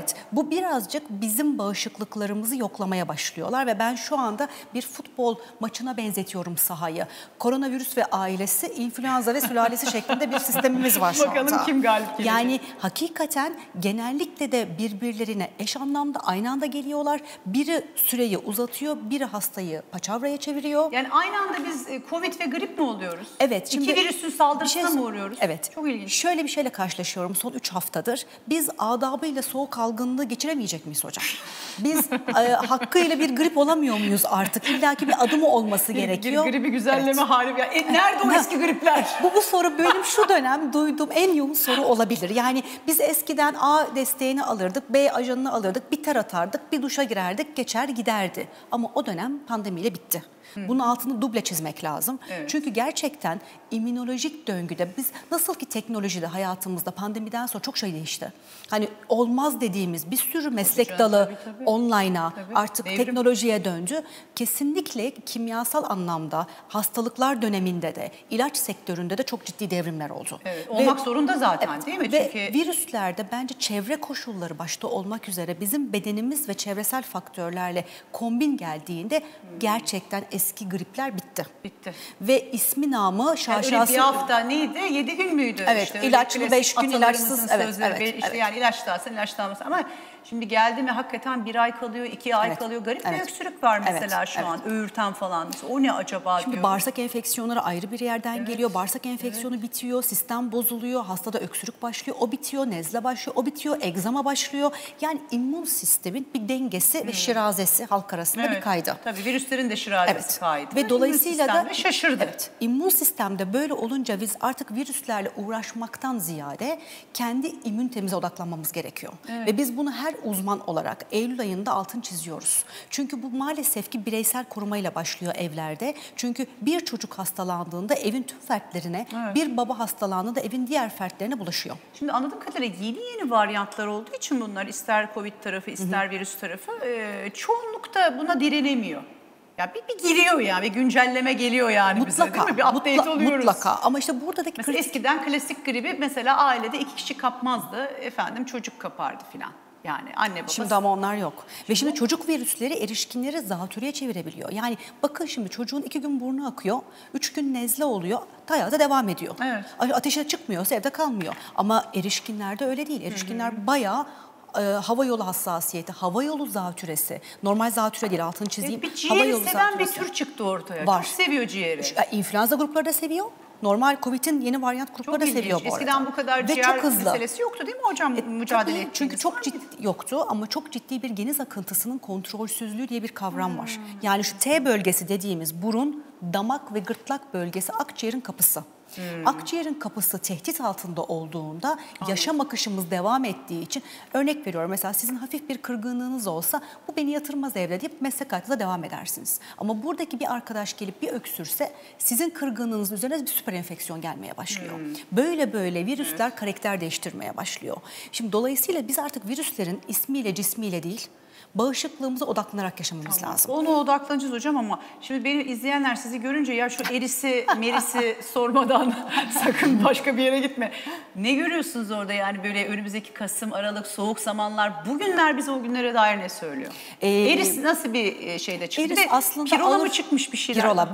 bu birazcık bizim bağışıklıklarımızı yoklamaya başlıyorlar ve ben şu anda bir futbol maçına benzetiyorum sahayı. Koronavirüs ve ailesi, influenza ve sülalesi şeklinde bir sistemimiz var şu anda. Bakalım kim galip gelecek? Yani hakikaten genellikle de birbirlerine eş anlamda aynı anda geliyorlar. Biri süreyi uzatıyor, biri hastayı paçavraya çeviriyor. Yani aynı anda biz Covid ve grip mi oluyoruz? Evet. İki virüsün saldırısına mı uğruyoruz? Evet. Çok ilginç. Şöyle bir şeyle karşılaşıyorum son 3 haftadır. Biz adabıyla soğuk algınlığı geçiremeyecek miyiz hocam? Biz hakkıyla bir grip olamıyor muyuz artık? İlla ki bir adımı olması gerekiyor. Bir gribi güzelleme hali. Nerede o eski gripler? Bu soru benim şu dönem duyduğum en yoğun soru olabilir. Yani biz eskiden A desteğini alırdık, B ajanını alırdık, bir ter atardık, bir duşa girerdik, geçer giderdi. Ama o dönem pandemiyle bitti. Bunun altını duble çizmek lazım. Evet. Çünkü gerçekten immünolojik döngüde biz nasıl ki teknolojide hayatımızda pandemiden sonra çok şey değişti. Hani olmaz dediğimiz bir sürü meslek dalı online'a artık teknolojiye döndü. Kesinlikle kimyasal anlamda hastalıklar döneminde de ilaç sektöründe de çok ciddi devrimler oldu. Evet, olmak zorunda zaten değil mi? Ve virüslerde bence çevre koşulları başta olmak üzere bizim bedenimiz ve çevresel faktörlerle kombin geldiğinde gerçekten eski gripler bitti. Bitti. Ve ismi namı şaşası... Bir hafta neydi? 7 gün müydü? Evet, işte ilaçlı 5 gün, ilaçsız. Evet. Yani ilaç da alsan, ilaç da almasın. Ama şimdi geldi mi hakikaten 1 ay kalıyor, 2 ay kalıyor. Garip bir öksürük var mesela şu an. Öğürten falan. O ne acaba Şimdi diyorum. bağırsak enfeksiyonları ayrı bir yerden geliyor. Bağırsak enfeksiyonu bitiyor, sistem bozuluyor. Hastada öksürük başlıyor, o bitiyor. Nezle başlıyor, o bitiyor. Egzama başlıyor. Yani immün sistemin bir dengesi ve şirazesi halk arasında bir kaydı. Tabii virüslerin de şirazesi kaydı. Ve dolayısıyla da şaşırdı. Evet, immün sistemde böyle olunca biz artık virüslerle uğraşmaktan ziyade kendi immünitemize odaklanmamız gerekiyor. Ve biz bunu her uzman olarak Eylül ayında altını çiziyoruz. Çünkü bu maalesef ki bireysel korumayla başlıyor evlerde. Çünkü bir çocuk hastalandığında evin tüm fertlerine, bir baba hastalandığında evin diğer fertlerine bulaşıyor. Şimdi anladığım kadarıyla yeni varyantlar olduğu için bunlar ister Covid tarafı ister virüs tarafı çoğunlukta buna direnemiyor. Ya bir giriyor yani, bir güncelleme geliyor yani bize değil mi? Bir update oluyoruz. Mutlaka ama işte buradaki mesela eskiden klasik gribi mesela ailede 2 kişi kapmazdı. Efendim çocuk kapardı filan. Yani anne babası. Şimdi ama onlar yok. Ve şimdi çocuk virüsleri erişkinleri zatürreye çevirebiliyor. Yani bakın şimdi çocuğun 2 gün burnu akıyor, 3 gün nezle oluyor, hayata devam ediyor. Evet. Ateşe çıkmıyorsa evde kalmıyor. Ama erişkinlerde öyle değil. Erişkinler bayağı hava yolu hassasiyeti, hava yolu zatürresi, normal zatüre değil, altını çizeyim. Bir ciğeri seven bir tür çıktı ortaya. Var. Çok seviyor ciğeri. İnfluenza grupları da seviyor. Normal Covid'in yeni varyant grupları da seviyor bu arada. Eskiden bu kadar ve ciğer çok hızlı meselesi yoktu değil mi hocam? Mücadele ettiğiniz. Çünkü çok ciddi yoktu ama çok ciddi bir geniz akıntısının kontrolsüzlüğü diye bir kavram var. Yani şu T bölgesi dediğimiz burun, damak ve gırtlak bölgesi akciğerin kapısı. Akciğerin kapısı tehdit altında olduğunda yaşam akışımız devam ettiği için örnek veriyorum mesela sizin hafif bir kırgınlığınız olsa bu beni yatırmaz evde deyip meslek hayatınıza devam edersiniz. Ama buradaki bir arkadaş gelip bir öksürse sizin kırgınlığınız üzerine bir süper enfeksiyon gelmeye başlıyor. Böyle virüsler karakter değiştirmeye başlıyor. Şimdi dolayısıyla biz artık virüslerin ismiyle cismiyle değil bağışıklığımıza odaklanarak yaşamamız lazım. Ona odaklanacağız hocam ama şimdi benim izleyenler sizi görünce ya şu erisi merisi sormadan sakın başka bir yere gitme. Ne görüyorsunuz orada yani böyle önümüzdeki Kasım, Aralık, soğuk zamanlar bugünler bize o günlere dair ne söylüyor? Eris nasıl bir şeyde çıktı? Eris bir de aslında pirola mı çıkmış bir şeyler? Pirola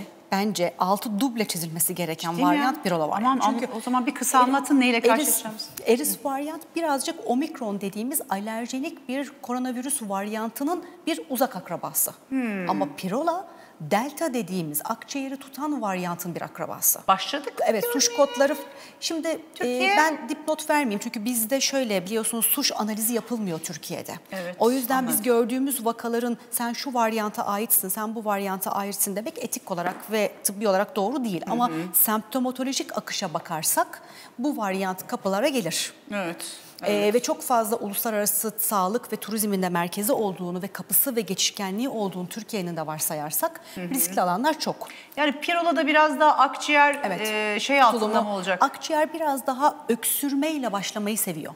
bence altı duble çizilmesi gereken Değil varyant pirola varyant. Çünkü o zaman bir kısa anlatın neyle karşılaşacağımız. Eris varyant birazcık omikron dediğimiz alerjenik bir koronavirüs varyantının bir uzak akrabası. Ama pirola delta dediğimiz akciğeri tutan varyantın bir akrabası. Başladık. Evet, suş kodları. Şimdi Türkiye. ben dipnot vermeyeyim çünkü bizde şöyle biliyorsunuz suş analizi yapılmıyor Türkiye'de. Evet, o yüzden anladım. biz gördüğümüz vakaların sen şu varyanta aitsin, sen bu varyanta aitsin demek etik olarak ve tıbbi olarak doğru değil. Ama semptomatolojik akışa bakarsak bu varyant kapılara gelir. Evet. Ve çok fazla uluslararası sağlık ve turizmin de merkezi olduğunu ve kapısı ve geçişkenliği olduğunu Türkiye'nin de varsayarsak riskli alanlar çok. Yani pirolada biraz daha akciğer şey altında mı olacak? Akciğer biraz daha öksürmeyle başlamayı seviyor.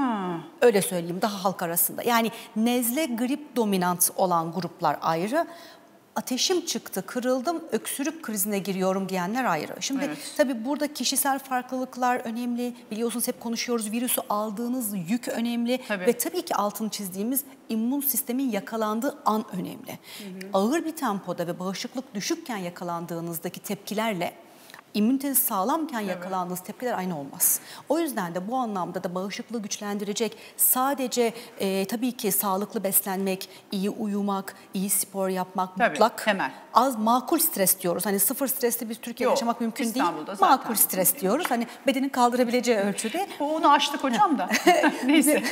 Öyle söyleyeyim daha halk arasında. Yani nezle, grip dominant olan gruplar ayrı. Ateşim çıktı, kırıldım, öksürük krizine giriyorum diyenler ayrı. Şimdi tabii burada kişisel farklılıklar önemli. Biliyorsunuz hep konuşuyoruz virüsü aldığınız yük önemli. Ve tabii ki altını çizdiğimiz immün sistemin yakalandığı an önemli. Ağır bir tempoda ve bağışıklık düşükken yakalandığınızdaki tepkilerle İmmüniteniz sağlamken yakalandığınız tepkiler aynı olmaz. O yüzden de bu anlamda da bağışıklığı güçlendirecek sadece tabii ki sağlıklı beslenmek, iyi uyumak, iyi spor yapmak mutlak. Temel. Az makul stres diyoruz. Hani sıfır stresli bir Türkiye yaşamak mümkün İstanbul'da değil. zaten. Makul stres diyoruz. Hani bedenin kaldırabileceği ölçüde. Onu aştık hocam da. Neyse.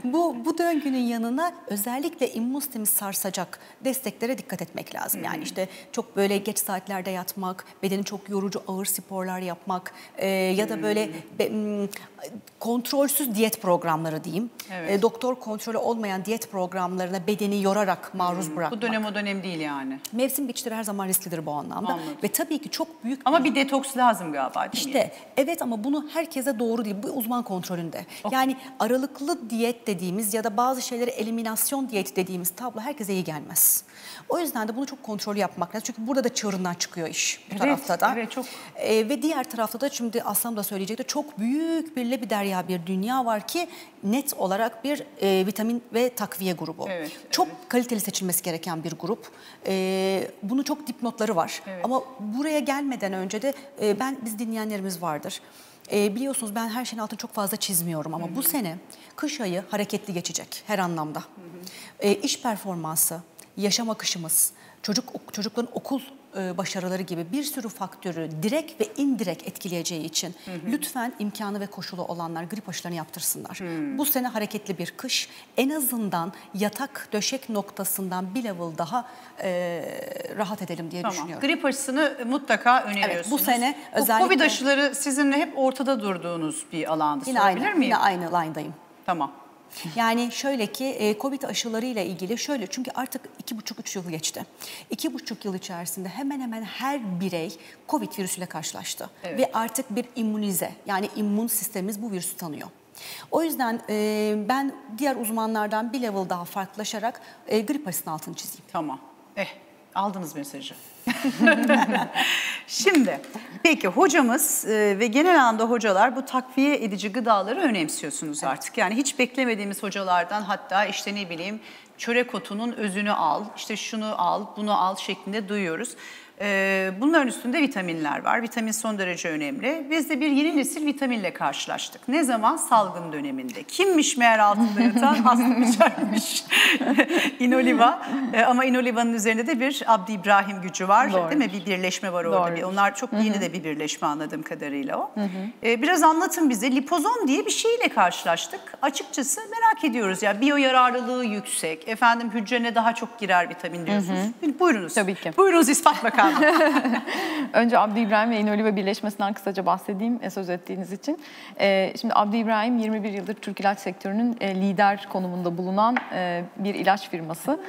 bu döngünün yanına özellikle immün sistemi sarsacak desteklere dikkat etmek lazım. Yani işte çok böyle geç saatlerde yatmak, bedeni çok yorucu ağır sporlar yapmak ya da böyle kontrolsüz diyet programları diyeyim. Doktor kontrolü olmayan diyet programlarına bedeni yorarak maruz bırakmak. Bu dönem o dönem değil yani. Mevsim geçişleri her zaman risklidir bu anlamda. Anladım. Ve tabii ki çok büyük... Ama bir detoks lazım galiba değil mi? İşte evet ama bunu herkese doğru değil. Bu uzman kontrolünde. Yani aralıklı diyet dediğimiz ya da bazı şeyleri eliminasyon diyeti dediğimiz tablo herkese iyi gelmez. O yüzden de bunu çok kontrollü yapmak lazım. Çünkü burada da çığırından çıkıyor iş bu tarafta da. Evet çok. Ve diğer tarafta da şimdi Aslan da söyleyecekti çok büyük bir derya bir dünya var ki net olarak bir vitamin ve takviye grubu. Çok kaliteli seçilmesi gereken bir grup. Bunun çok dipnotları var. Ama buraya gelmeden önce de biz dinleyenlerimiz vardır. Biliyorsunuz ben her şeyin altını çok fazla çizmiyorum ama bu sene kış ayı hareketli geçecek her anlamda. İş performansı, yaşam akışımız, çocukların okul başarıları gibi bir sürü faktörü direkt ve indirekt etkileyeceği için lütfen imkanı ve koşulu olanlar grip aşılarını yaptırsınlar. Bu sene hareketli bir kış. En azından yatak döşek noktasından bir level daha rahat edelim diye düşünüyorum. Grip aşısını mutlaka öneriyorsunuz. Evet, bu sene özellikle... Covid aşıları sizinle hep ortada durduğunuz bir alandı. Yine aynı line'dayım. Tamam. Yani şöyle ki Covid aşılarıyla ilgili şöyle, çünkü artık 2,5-3 yıl geçti. 2,5 yıl içerisinde hemen hemen her birey Covid virüsüyle karşılaştı. Evet. Ve artık bir immünize, yani immün sistemimiz bu virüsü tanıyor. O yüzden ben diğer uzmanlardan bir level daha farklılaşarak grip aşısının altını çizeyim. Tamam. Aldınız mesajı. Şimdi peki hocamız ve genel anlamda hocalar bu takviye edici gıdaları önemsiyorsunuz artık. Yani hiç beklemediğimiz hocalardan, hatta işte ne bileyim çörek otunun özünü al, işte şunu al, bunu al şeklinde duyuyoruz. Bunların üstünde vitaminler var. Vitamin son derece önemli. Biz de bir yeni nesil vitaminle karşılaştık. Ne zaman? Salgın döneminde. Kimmiş meğer altında yatan? Aslı Biçer'miş. Inoliva. Ama Inoliva'nın üzerinde de bir Abdi İbrahim gücü var. Doğrudur. Değil mi? Bir birleşme var orada. Doğrudur. Onlar çok yeni de bir birleşme anladığım kadarıyla o. Biraz anlatın bize. Lipozom diye bir şeyle karşılaştık. Açıkçası merak ediyoruz. Ya biyo yararlılığı yüksek. Efendim hücrene daha çok girer vitamin diyorsunuz. Buyurunuz. Tabii ki. Buyurunuz İspat Bakanı. Önce Abdi İbrahim ve Inoliva birleşmesinden kısaca bahsedeyim söz ettiğiniz için. Şimdi Abdi İbrahim 21 yıldır Türk ilaç sektörünün lider konumunda bulunan bir ilaç firması.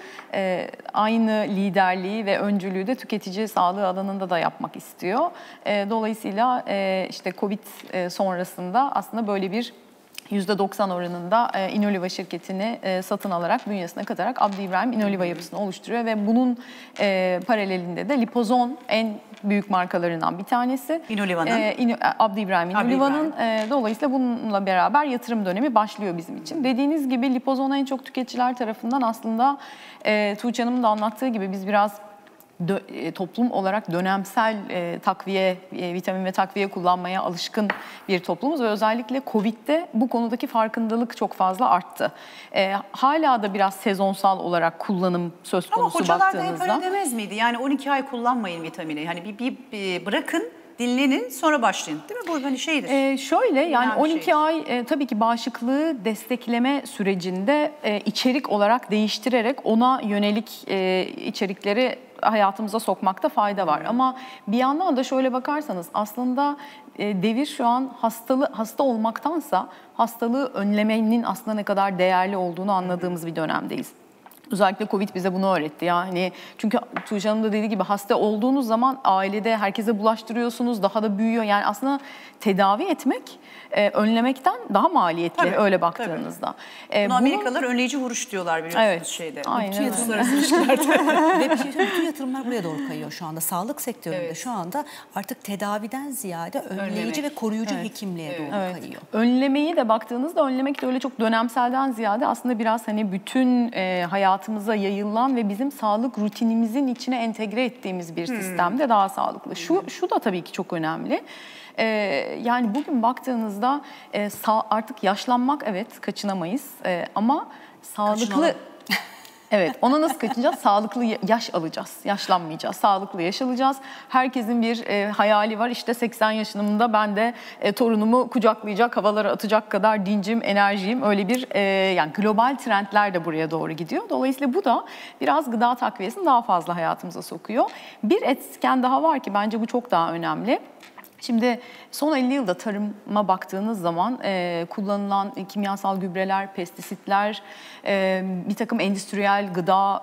Aynı liderliği ve öncülüğü de tüketici sağlığı alanında da yapmak istiyor. Dolayısıyla işte Covid sonrasında aslında böyle bir %90 oranında Inoliva şirketini satın alarak, bünyesine katarak Abdi İbrahim Inoliva yapısını oluşturuyor ve bunun paralelinde de Lipozon en büyük markalarından bir tanesi. Inoliva'nın. Abdi İbrahim Inoliva'nın. Dolayısıyla bununla beraber yatırım dönemi başlıyor bizim için. Dediğiniz gibi Lipozon en çok tüketiciler tarafından aslında Tuğçe Hanım'ın da anlattığı gibi biz biraz toplum olarak dönemsel takviye, vitamin ve takviye kullanmaya alışkın bir toplumuz ve özellikle Covid'de bu konudaki farkındalık çok fazla arttı. Hala da biraz sezonsal olarak kullanım söz Ama konusu hocalar da hep baktığınızda. öyle demez miydi? Yani 12 ay kullanmayın vitamini. Hani bir bırakın, dinlenin, sonra başlayın. Değil mi? Bu hani şeydir. Şöyle yani Önemli 12 şeydir. ay tabii ki bağışıklığı destekleme sürecinde içerik olarak değiştirerek ona yönelik içerikleri hayatımıza sokmakta fayda var. Ama bir yandan da şöyle bakarsanız aslında devir şu an hasta olmaktansa hastalığı önlemenin aslında ne kadar değerli olduğunu anladığımız bir dönemdeyiz. Özellikle Covid bize bunu öğretti. Yani çünkü Tuğçe Hanım da dediği gibi hasta olduğunuz zaman ailede herkese bulaştırıyorsunuz, daha da büyüyor. Yani aslında tedavi etmek önlemekten daha maliyetli Tabii, öyle baktığınızda. Bunu Amerikalılar önleyici vuruş diyorlar biliyorsunuz Evet, şeyde. aynen öyle. Uluslararası ilişkilerde. Ve bir şey söyleyeyim, bütün yatırımlar buraya doğru kayıyor şu anda. Sağlık sektöründe Evet. şu anda artık tedaviden ziyade önleyici Önlemek. ve koruyucu hekimliğe doğru kayıyor. Önlemeyi de baktığınızda önlemek de öyle çok dönemselden ziyade aslında biraz hani bütün hayatımıza yayılan ve bizim sağlık rutinimizin içine entegre ettiğimiz bir sistemde daha sağlıklı. Şu da tabii ki çok önemli. Yani bugün baktığınızda artık yaşlanmak evet kaçınamayız ama sağlıklı... Kaçınalım. Evet, ona nasıl kaçınacağız? Sağlıklı yaş alacağız, yaşlanmayacağız, sağlıklı yaş alacağız. Herkesin bir hayali var. İşte 80 yaşımda ben de torunumu kucaklayacak, havalara atacak kadar dincim, enerjiyim. Öyle bir yani global trendler de buraya doğru gidiyor. Dolayısıyla bu da biraz gıda takviyesini daha fazla hayatımıza sokuyor. Bir etken daha var ki bence bu çok daha önemli. Şimdi son 50 yılda tarıma baktığınız zaman kullanılan kimyasal gübreler, pestisitler, bir takım endüstriyel gıda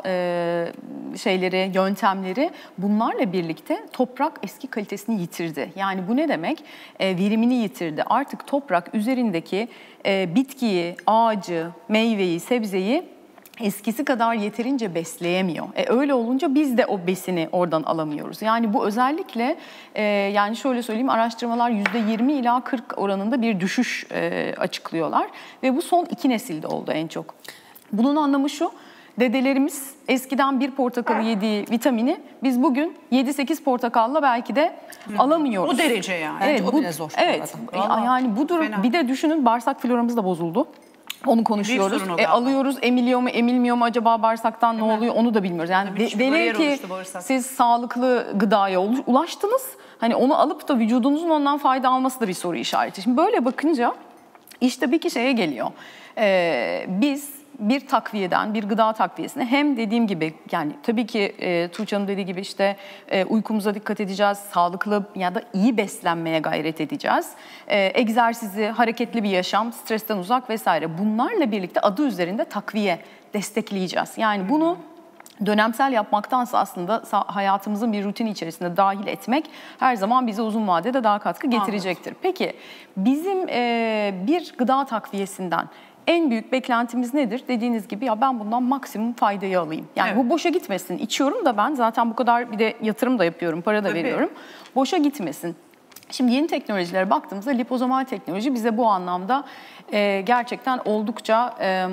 yöntemleri bunlarla birlikte toprak eski kalitesini yitirdi. Yani bu ne demek? Verimini yitirdi. Artık toprak üzerindeki bitkiyi, ağacı, meyveyi, sebzeyi eskisi kadar yeterince besleyemiyor. Öyle olunca biz de o besini oradan alamıyoruz. Yani bu özellikle yani şöyle söyleyeyim, araştırmalar %20 ila 40 oranında bir düşüş açıklıyorlar. Ve bu son 2 nesilde oldu en çok. Bunun anlamı şu: dedelerimiz eskiden bir portakalı yediği vitamini biz bugün 7-8 portakalla belki de alamıyoruz. O derece yani. Bence o bile zor. Evet. Vallahi Yani bu durum, fena. bir de düşünün, bağırsak floramız da bozuldu. Onu konuşuyoruz. Büyük sorun o galiba. Alıyoruz, emiliyor mu, emilmiyor mu, acaba bağırsaktan ne oluyor onu da bilmiyoruz. Yani bir velev bariyer ki oluştu bağırsak. siz sağlıklı gıdaya ulaştınız, hani onu alıp da vücudunuzun ondan fayda alması da bir soru işareti. Şimdi böyle bakınca işte bir şeye geliyor. Biz bir takviyeden, bir gıda takviyesine hem dediğim gibi yani tabii ki Tuğçe Hanım dediği gibi işte uykumuza dikkat edeceğiz, sağlıklı ya da iyi beslenmeye gayret edeceğiz. Egzersizi, hareketli bir yaşam, stresten uzak vesaire. Bunlarla birlikte adı üzerinde takviye destekleyeceğiz. Yani bunu dönemsel yapmaktansa aslında hayatımızın bir rutini içerisinde dahil etmek her zaman bize uzun vadede daha katkı getirecektir. Peki bizim bir gıda takviyesinden en büyük beklentimiz nedir? Dediğiniz gibi ya ben bundan maksimum faydayı alayım. Yani bu boşa gitmesin. İçiyorum da ben zaten bu kadar bir de yatırım da yapıyorum, para da veriyorum. Boşa gitmesin. Şimdi yeni teknolojilere baktığımızda lipozomal teknoloji bize bu anlamda gerçekten oldukça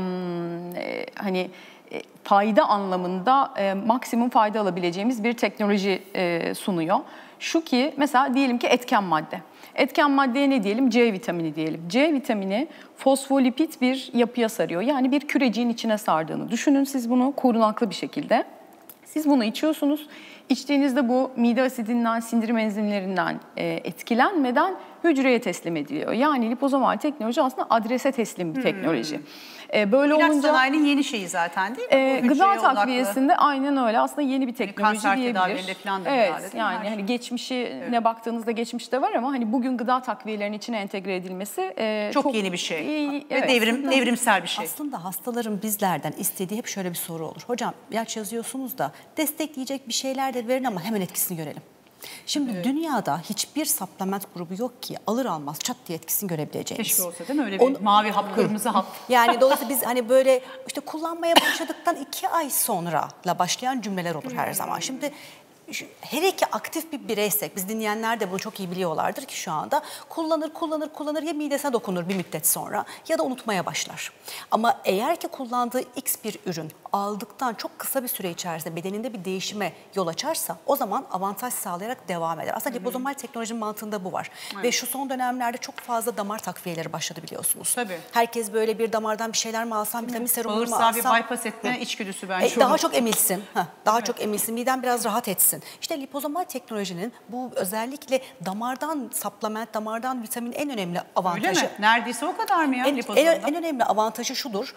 hani fayda anlamında maksimum fayda alabileceğimiz bir teknoloji sunuyor. Şu ki mesela diyelim ki etken madde. Etken maddeye ne diyelim? C vitamini diyelim. C vitamini fosfolipid bir yapıya sarıyor. Yani bir küreciğin içine sardığını düşünün siz bunu korunaklı bir şekilde. Siz bunu içiyorsunuz. İçtiğinizde bu mide asidinden, sindirim enzimlerinden etkilenmeden hücreye teslim ediliyor. Yani lipozomal teknoloji aslında adrese teslim bir teknoloji. Böyle İlaç olunca sanayinin yeni şeyi zaten değil mi? Bu gıda hücreye odaklı. takviyesinde aynen öyle. Aslında yeni bir teknoloji kanser diyebilir. tedavilerinde falan da Evet, herhalde, değil mi? yani Her hani şey. geçmişine baktığınızda geçmişte var ama hani bugün gıda takviyelerinin içine entegre edilmesi Çok yeni bir şey. iyi, Ve evet. devrimsel bir şey. Aslında hastaların bizlerden istediği hep şöyle bir soru olur. Hocam ilaç yazıyorsunuz da destekleyecek bir şeyler de verin ama hemen etkisini görelim. Şimdi dünyada hiçbir supplement grubu yok ki alır almaz çat diye etkisini görebileceğimiz. Keşke olsa değil mi? Öyle bir mavi hap, kırmızı hap. Yani dolayısıyla biz hani böyle işte kullanmaya başladıktan 2 ay sonra başlayan cümleler olur her zaman. Şimdi her iki aktif bir bireysek, biz dinleyenler de bunu çok iyi biliyorlardır ki şu anda kullanır ya midesine dokunur bir müddet sonra ya da unutmaya başlar. Ama eğer ki kullandığı X bir ürün aldıktan çok kısa bir süre içerisinde bedeninde bir değişime yol açarsa o zaman avantaj sağlayarak devam eder. Aslında lipozomal teknolojinin mantığında bu var. Evet. Ve şu son dönemlerde çok fazla damar takviyeleri başladı biliyorsunuz. Tabii. Herkes böyle bir damardan bir şeyler mi alsam, vitamin serumu mu Bağırsağı alsam. bir bypass etme içgüdüsü bence. Daha çok emilsin. Daha çok emilsin. Miden biraz rahat etsin. İşte lipozomal teknolojinin bu özellikle damardan supplement, damardan vitamin en önemli avantajı. Öyle mi? Neredeyse o kadar mı ya lipozomda? En önemli avantajı şudur.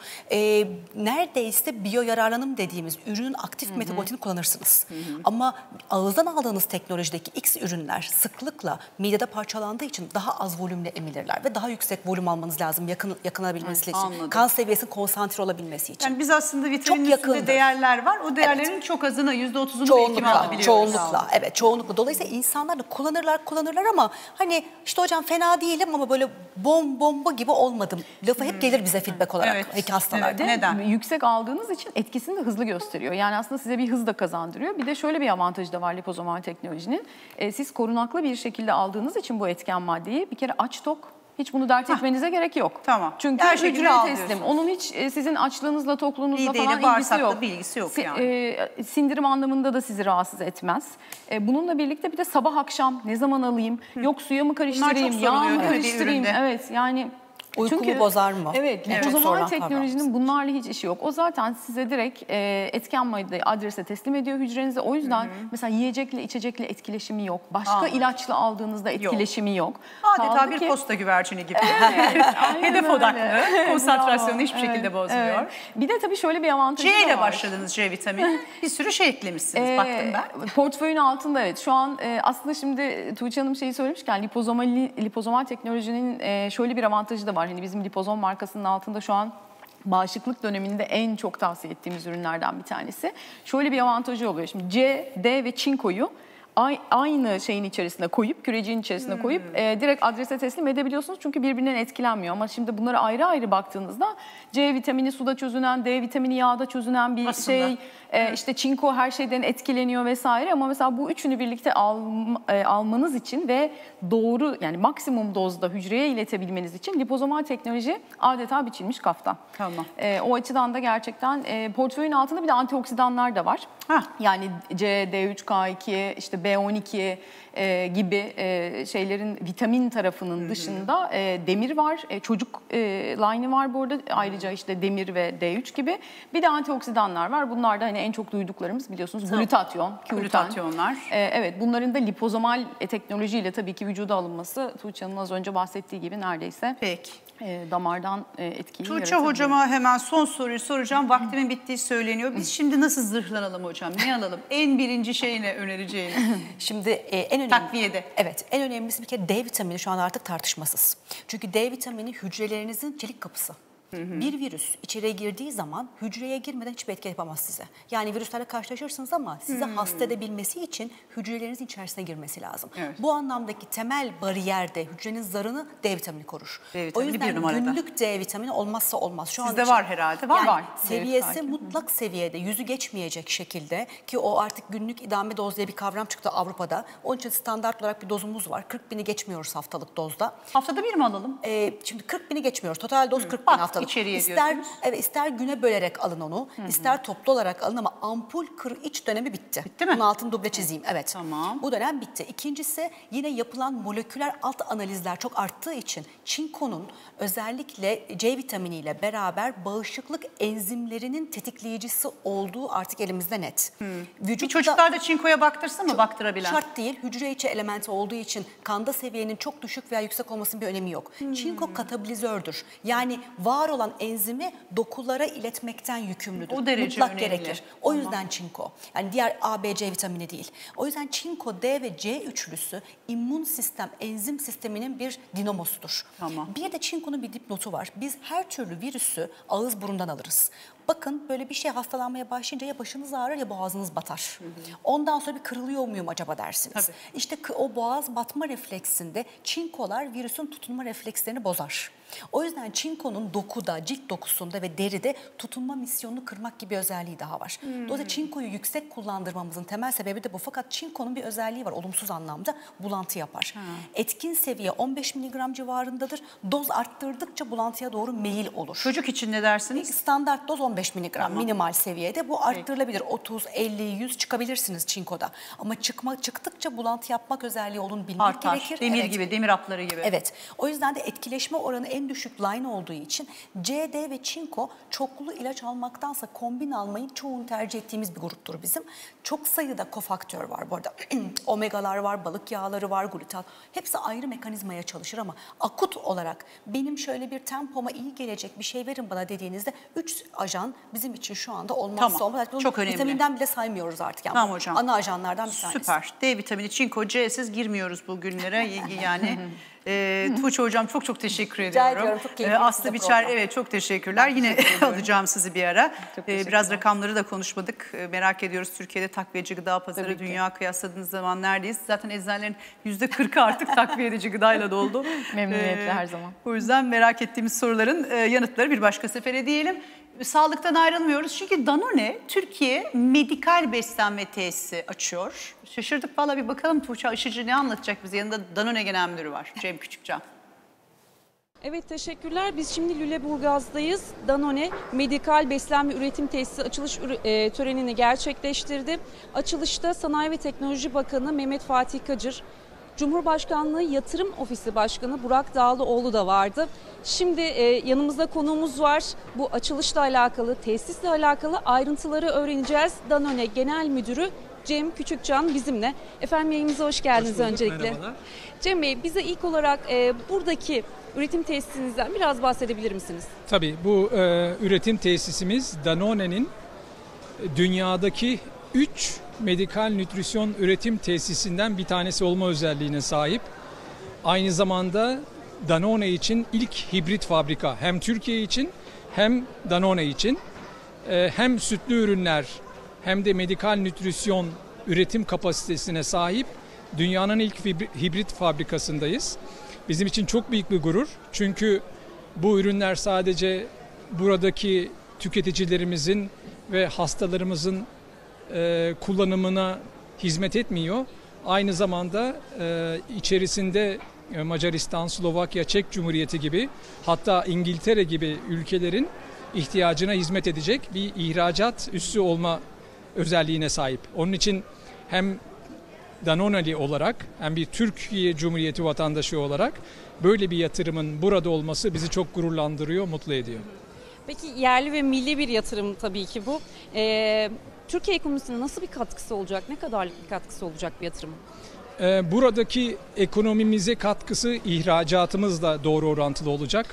Neredeyse biyo yararlanım dediğimiz ürünün aktif metabolitini kullanırsınız. Ama ağızdan aldığınız teknolojideki X ürünler sıklıkla midede parçalandığı için daha az volümle emilirler ve daha yüksek volüm almanız lazım yakınabilmesi için. Anladım. Kan seviyesinin konsantre olabilmesi için. Yani biz aslında vitaminin Çok üstünde yakındır. değerler var. O değerlerin çok azını, %30'unu belki alabiliyoruz. Çoğunlukla. Evet, çoğunlukla. Dolayısıyla insanlar da kullanırlar ama hani işte hocam fena değilim ama böyle bomba gibi olmadım. Lafı hep gelir bize feedback olarak Evet. hastalarda. Evet. Neden? Yüksek aldığınız için etkisini de hızlı gösteriyor. Yani aslında size bir hız da kazandırıyor. Bir de şöyle bir avantajı da var lipozomal teknolojinin. Siz korunaklı bir şekilde aldığınız için bu etken maddeyi bir kere aç tok. Hiç bunu dert etmenize gerek yok. Tamam. Çünkü Her şekilde hücreye alıyorsunuz. teslim. Onun hiç sizin açlığınızla, tokluğunuzla Mideyle, falan ilgisi bağırsakla yok. bir ilgisi yok yani. Sindirim anlamında da sizi rahatsız etmez. Bununla birlikte bir de sabah akşam ne zaman alayım? Yok suya mı karıştırayım, çok yağ soruluyor mı değil mi bir karıştırayım? üründe? Evet yani... Uykumu bozar mı? Evet, Evet. lipozomal Sorulan teknolojinin kavramımız. bunlarla hiç işi yok. O zaten size direkt etken maddeyi adrese teslim ediyor hücrenize. O yüzden mesela yiyecekle, içecekle etkileşimi yok. Başka Anladım. ilaçla aldığınızda etkileşimi yok. Adeta Kaldı bir ki- posta güvercini gibi. Aynen Hedef öyle. odaklı, konsantrasyonu hiçbir Evet, şekilde bozmuyor. evet. Bir de tabii şöyle bir avantajı C da ile var. başladınız C vitamini. Bir sürü şey eklemişsiniz baktım ben. Portföyün altında evet. Şu an aslında şimdi Tuğçe Hanım şeyi söylemişken lipozomal teknolojinin şöyle bir avantajı da var. Hani bizim lipozom markasının altında şu an bağışıklık döneminde en çok tavsiye ettiğimiz ürünlerden bir tanesi. Şöyle bir avantajı oluyor. Şimdi C, D ve çinkoyu aynı şeyin içerisine koyup, küreciğin içerisine koyup direkt adrese teslim edebiliyorsunuz. Çünkü birbirinden etkilenmiyor. Ama şimdi bunlara ayrı ayrı baktığınızda C vitamini suda çözünen, D vitamini yağda çözünen bir Aslında. şey. İşte çinko her şeyden etkileniyor vesaire. Ama mesela bu üçünü birlikte almanız için ve doğru yani maksimum dozda hücreye iletebilmeniz için lipozomal teknoloji adeta biçilmiş kaftan. Tamam. O açıdan da gerçekten portföyün altında bir de antioksidanlar da var. Hah. Yani C, D3, K2, işte B12 gibi şeylerin vitamin tarafının dışında demir var. Çocuk line'ı var bu arada. Ayrıca işte demir ve D3 gibi. Bir de antioksidanlar var. Bunlar da hani en çok duyduklarımız biliyorsunuz glutatyon, Q10. Glutatyonlar. Evet bunların da lipozomal teknolojiyle tabii ki vücuda alınması Tuğçe Hanım'ın az önce bahsettiği gibi neredeyse Peki. damardan etkiyi Tuğçe yaratabiliyor. hocama hemen son soruyu soracağım. Vaktimin bittiği söyleniyor. Biz şimdi nasıl zırhlanalım hocam? Ne alalım? En birinci şey ne önereceğiniz? Şimdi en önemli Takviyede. Evet, en önemlisi bir kere D vitamini şu an artık tartışmasız. Çünkü D vitamini hücrelerinizin çelik kapısı. Bir virüs içeriye girdiği zaman hücreye girmeden hiçbir etki yapamaz size. Yani virüslerle karşılaşırsınız ama size hasta edebilmesi için hücrelerinizin içerisine girmesi lazım. Evet. Bu anlamdaki temel bariyer de hücrenin zarını D vitamini korur. D O vitamini bir yüzden numarada. günlük D vitamini olmazsa olmaz. Şu Sizde an için- var herhalde. Var. Yani Var. seviyesi Evet, mutlak seviyede, yüzü geçmeyecek şekilde ki o artık günlük idame doz diye bir kavram çıktı Avrupa'da. Onun için standart olarak bir dozumuz var. 40 bini geçmiyoruz haftalık dozda. Haftada bir mi alalım? Şimdi 40 bini geçmiyoruz. Total doz 40 bin Bak, haftalık. içeriye İster, diyorsunuz. evet, ister güne bölerek alın onu, ister toplu olarak alın ama ampul iç dönemi bitti. Bitti mi? Bunun altını duble çizeyim. Evet. Tamam. Bu dönem bitti. İkincisi yine yapılan moleküler alt analizler çok arttığı için çinkonun özellikle C vitaminiyle beraber bağışıklık enzimlerinin tetikleyicisi olduğu artık elimizde net. Bir çocuklar da çinkoya baktırsın mı baktırabilen? Şart değil. Hücre içi elementi olduğu için kanda seviyenin çok düşük veya yüksek olmasının bir önemi yok. Çinko katabolizördür. Yani var olan enzimi dokulara iletmekten yükümlüdür. O derece Mutlak önemli. gerekir. O yüzden çinko. Yani diğer A, B, C vitamini değil. O yüzden çinko, D ve C üçlüsü immün sistem, enzim sisteminin bir dinamosudur. Tamam. Bir de çinkonun bir dipnotu var. Biz her türlü virüsü ağız burundan alırız. Bakın böyle bir şey hastalanmaya başlayınca ya başınız ağrır ya boğazınız batar. Ondan sonra bir kırılıyor muyum acaba dersiniz. Tabii. İşte o boğaz batma refleksinde çinkolar virüsün tutunma reflekslerini bozar. O yüzden çinkonun dokuda, cilt dokusunda ve deride tutunma misyonunu kırmak gibi bir özelliği daha var. Dolayısıyla çinkoyu yüksek kullandırmamızın temel sebebi de bu. Fakat çinkonun bir özelliği var olumsuz anlamda bulantı yapar. Etkin seviye 15 miligram civarındadır. Doz arttırdıkça bulantıya doğru meyil olur. Çocuk için ne dersiniz? Standart doz 15 miligram minimal seviyede. Bu arttırılabilir. 30, 50, 100 çıkabilirsiniz çinkoda. Ama çıktıkça bulantı yapmak özelliği olduğunu bilmek Artar. gerekir. Demir Evet. gibi, demir hapları gibi. Evet. O yüzden de etkileşme oranı en düşük line olduğu için C, D ve çinko çoklu ilaç almaktansa kombin almayı çoğunu tercih ettiğimiz bir gruptur bizim. Çok sayıda kofaktör var bu arada. Omegalar var, balık yağları var, glutat. Hepsi ayrı mekanizmaya çalışır ama akut olarak benim şöyle bir tempoma iyi gelecek bir şey verin bana dediğinizde 3 ajan bizim için şu anda olmazsa Tamam. olmaz. Bunu Çok önemli. vitaminden bile saymıyoruz artık. Yani Tamam hocam. Ana ajanlardan bir tanesi. Süper. D vitamini, çinko, C'siz girmiyoruz bu günlere. Yani Tuğçe hocam çok teşekkür ediyorum. ediyorum. Çok keyifli Aslı size Biçer, program. evet çok teşekkürler. Yine alacağım sizi bir ara. teşekkürler. Biraz rakamları da konuşmadık. Merak ediyoruz Türkiye'de takviyeci gıda pazarı dünya kıyasladığınız zaman neredeyiz? Zaten eczanelerin %40'ı artık takviye edici gıdayla doldu. Memnuniyetle her zaman. O yüzden merak ettiğimiz soruların yanıtları bir başka sefere diyelim. Sağlıktan ayrılmıyoruz çünkü Danone Türkiye medikal beslenme tesisi açıyor. Şaşırdık valla, bir bakalım Tuğçe Aşıcı ne anlatacak bize. Yanında Danone Genel Müdürü var Cem Küçükcan. Evet, teşekkürler. Biz şimdi Lüleburgaz'dayız. Danone Medikal Beslenme Üretim Tesisi açılış törenini gerçekleştirdi. Açılışta Sanayi ve Teknoloji Bakanı Mehmet Fatih Kacır, Cumhurbaşkanlığı Yatırım Ofisi Başkanı Burak Dağlıoğlu da vardı. Şimdi yanımızda konuğumuz var. Bu açılışla alakalı, tesisle alakalı ayrıntıları öğreneceğiz. Danone Genel Müdürü Cem Küçükcan bizimle. Efendim yayınımıza hoş geldiniz Hoş bulduk, öncelikle. merhabalar. Cem Bey, bize ilk olarak buradaki üretim tesisinizden biraz bahsedebilir misiniz? Tabii bu üretim tesisimiz Danone'nin dünyadaki 3 medikal nütrisyon üretim tesisinden bir tanesi olma özelliğine sahip. Aynı zamanda Danone için ilk hibrit fabrika, hem Türkiye için hem Danone için. Hem sütlü ürünler hem de medikal nütrisyon üretim kapasitesine sahip dünyanın ilk hibrit fabrikasındayız. Bizim için çok büyük bir gurur. Çünkü bu ürünler sadece buradaki tüketicilerimizin ve hastalarımızın kullanımına hizmet etmiyor. Aynı zamanda içerisinde Macaristan, Slovakya, Çek Cumhuriyeti gibi, hatta İngiltere gibi ülkelerin ihtiyacına hizmet edecek bir ihracat üssü olma özelliğine sahip. Onun için hem Danoneli olarak hem bir Türkiye Cumhuriyeti vatandaşı olarak böyle bir yatırımın burada olması bizi çok gururlandırıyor, mutlu ediyor. Peki yerli ve milli bir yatırım tabii ki bu. Türkiye ekonomisine nasıl bir katkısı olacak? Ne kadarlık bir katkısı olacak bir yatırım? Buradaki ekonomimize katkısı ihracatımızla doğru orantılı olacak.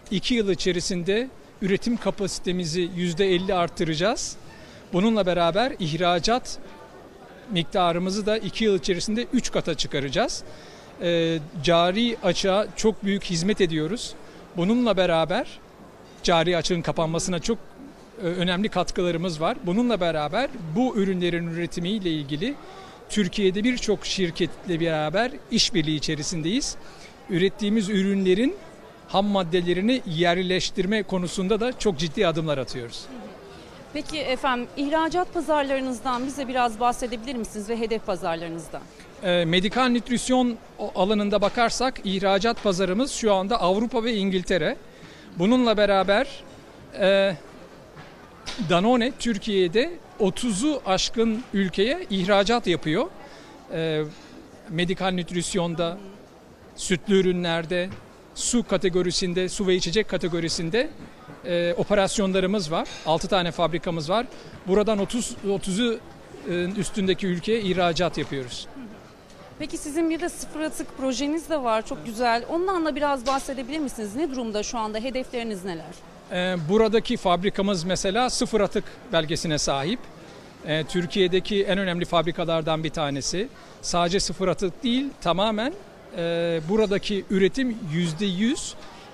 2 yıl içerisinde üretim kapasitemizi %50 arttıracağız. Bununla beraber ihracat miktarımızı da 2 yıl içerisinde 3 kata çıkaracağız. Cari açığa çok büyük hizmet ediyoruz. Bununla beraber cari açığın kapanmasına çok önemli katkılarımız var. Bununla beraber bu ürünlerin üretimiyle ilgili Türkiye'de birçok şirketle beraber işbirliği içerisindeyiz. Ürettiğimiz ürünlerin ham maddelerini yerleştirme konusunda da çok ciddi adımlar atıyoruz. Peki efendim, ihracat pazarlarınızdan bize biraz bahsedebilir misiniz ve hedef pazarlarınızdan? Medikal nütrisyon alanında bakarsak ihracat pazarımız şu anda Avrupa ve İngiltere. Bununla beraber Danone Türkiye'de 30'u aşkın ülkeye ihracat yapıyor. Medikal nütrisyonda, sütlü ürünlerde, su kategorisinde, su ve içecek kategorisinde operasyonlarımız var. 6 tane fabrikamız var. Buradan 30'u üstündeki ülkeye ihracat yapıyoruz. Peki sizin bir de sıfır atık projeniz de var, çok güzel. Ondan da biraz bahsedebilir misiniz? Ne durumda şu anda, hedefleriniz neler? Buradaki fabrikamız mesela sıfır atık belgesine sahip. Türkiye'deki en önemli fabrikalardan bir tanesi. Sadece sıfır atık değil, tamamen buradaki üretim %100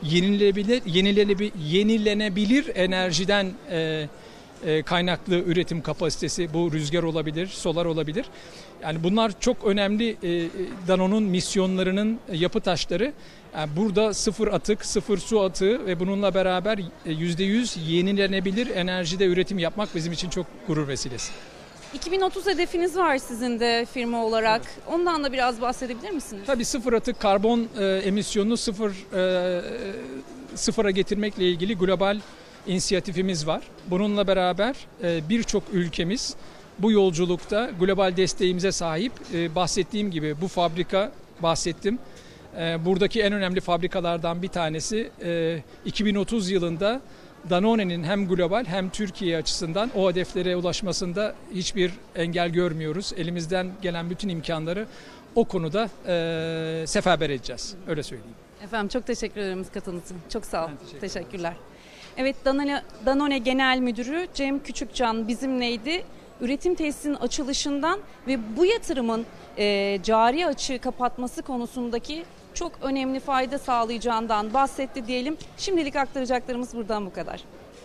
yenilenebilir enerjiden kaynaklı üretim kapasitesi. Bu rüzgar olabilir, solar olabilir. Yani bunlar çok önemli Danone'un misyonlarının yapı taşları. Yani burada sıfır atık, sıfır su atığı ve bununla beraber %100 yenilenebilir enerjide üretim yapmak bizim için çok gurur vesilesi. 2030 hedefiniz var sizin de firma olarak. Ondan da biraz bahsedebilir misiniz? Tabii sıfır atık karbon emisyonunu sıfıra getirmekle ilgili global inisiyatifimiz var. Bununla beraber birçok ülkemiz bu yolculukta global desteğimize sahip. Bahsettiğim gibi bu fabrika bahsettim. Buradaki en önemli fabrikalardan bir tanesi 2030 yılında Danone'nin hem global hem Türkiye açısından o hedeflere ulaşmasında hiçbir engel görmüyoruz. Elimizden gelen bütün imkanları o konuda seferber edeceğiz. Öyle söyleyeyim. Efendim çok teşekkür ederim katıldığınız için. Çok sağ olun. Teşekkürler. Evet, Danone Genel Müdürü Cem Küçükcan bizimleydi. Üretim tesisinin açılışından ve bu yatırımın cari açığı kapatması konusundaki çok önemli fayda sağlayacağından bahsetti diyelim. Şimdilik aktaracaklarımız buradan bu kadar.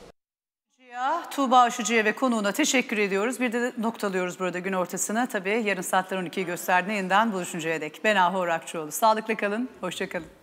Tuğba Aşıcı'ya ve konuğuna teşekkür ediyoruz. Bir de noktalıyoruz burada gün ortasına. Tabii yarın saatler 12'yi gösterdiğinde yeniden buluşuncaya dek. Ben Ahu Orakçıoğlu. Sağlıklı kalın, hoşça kalın.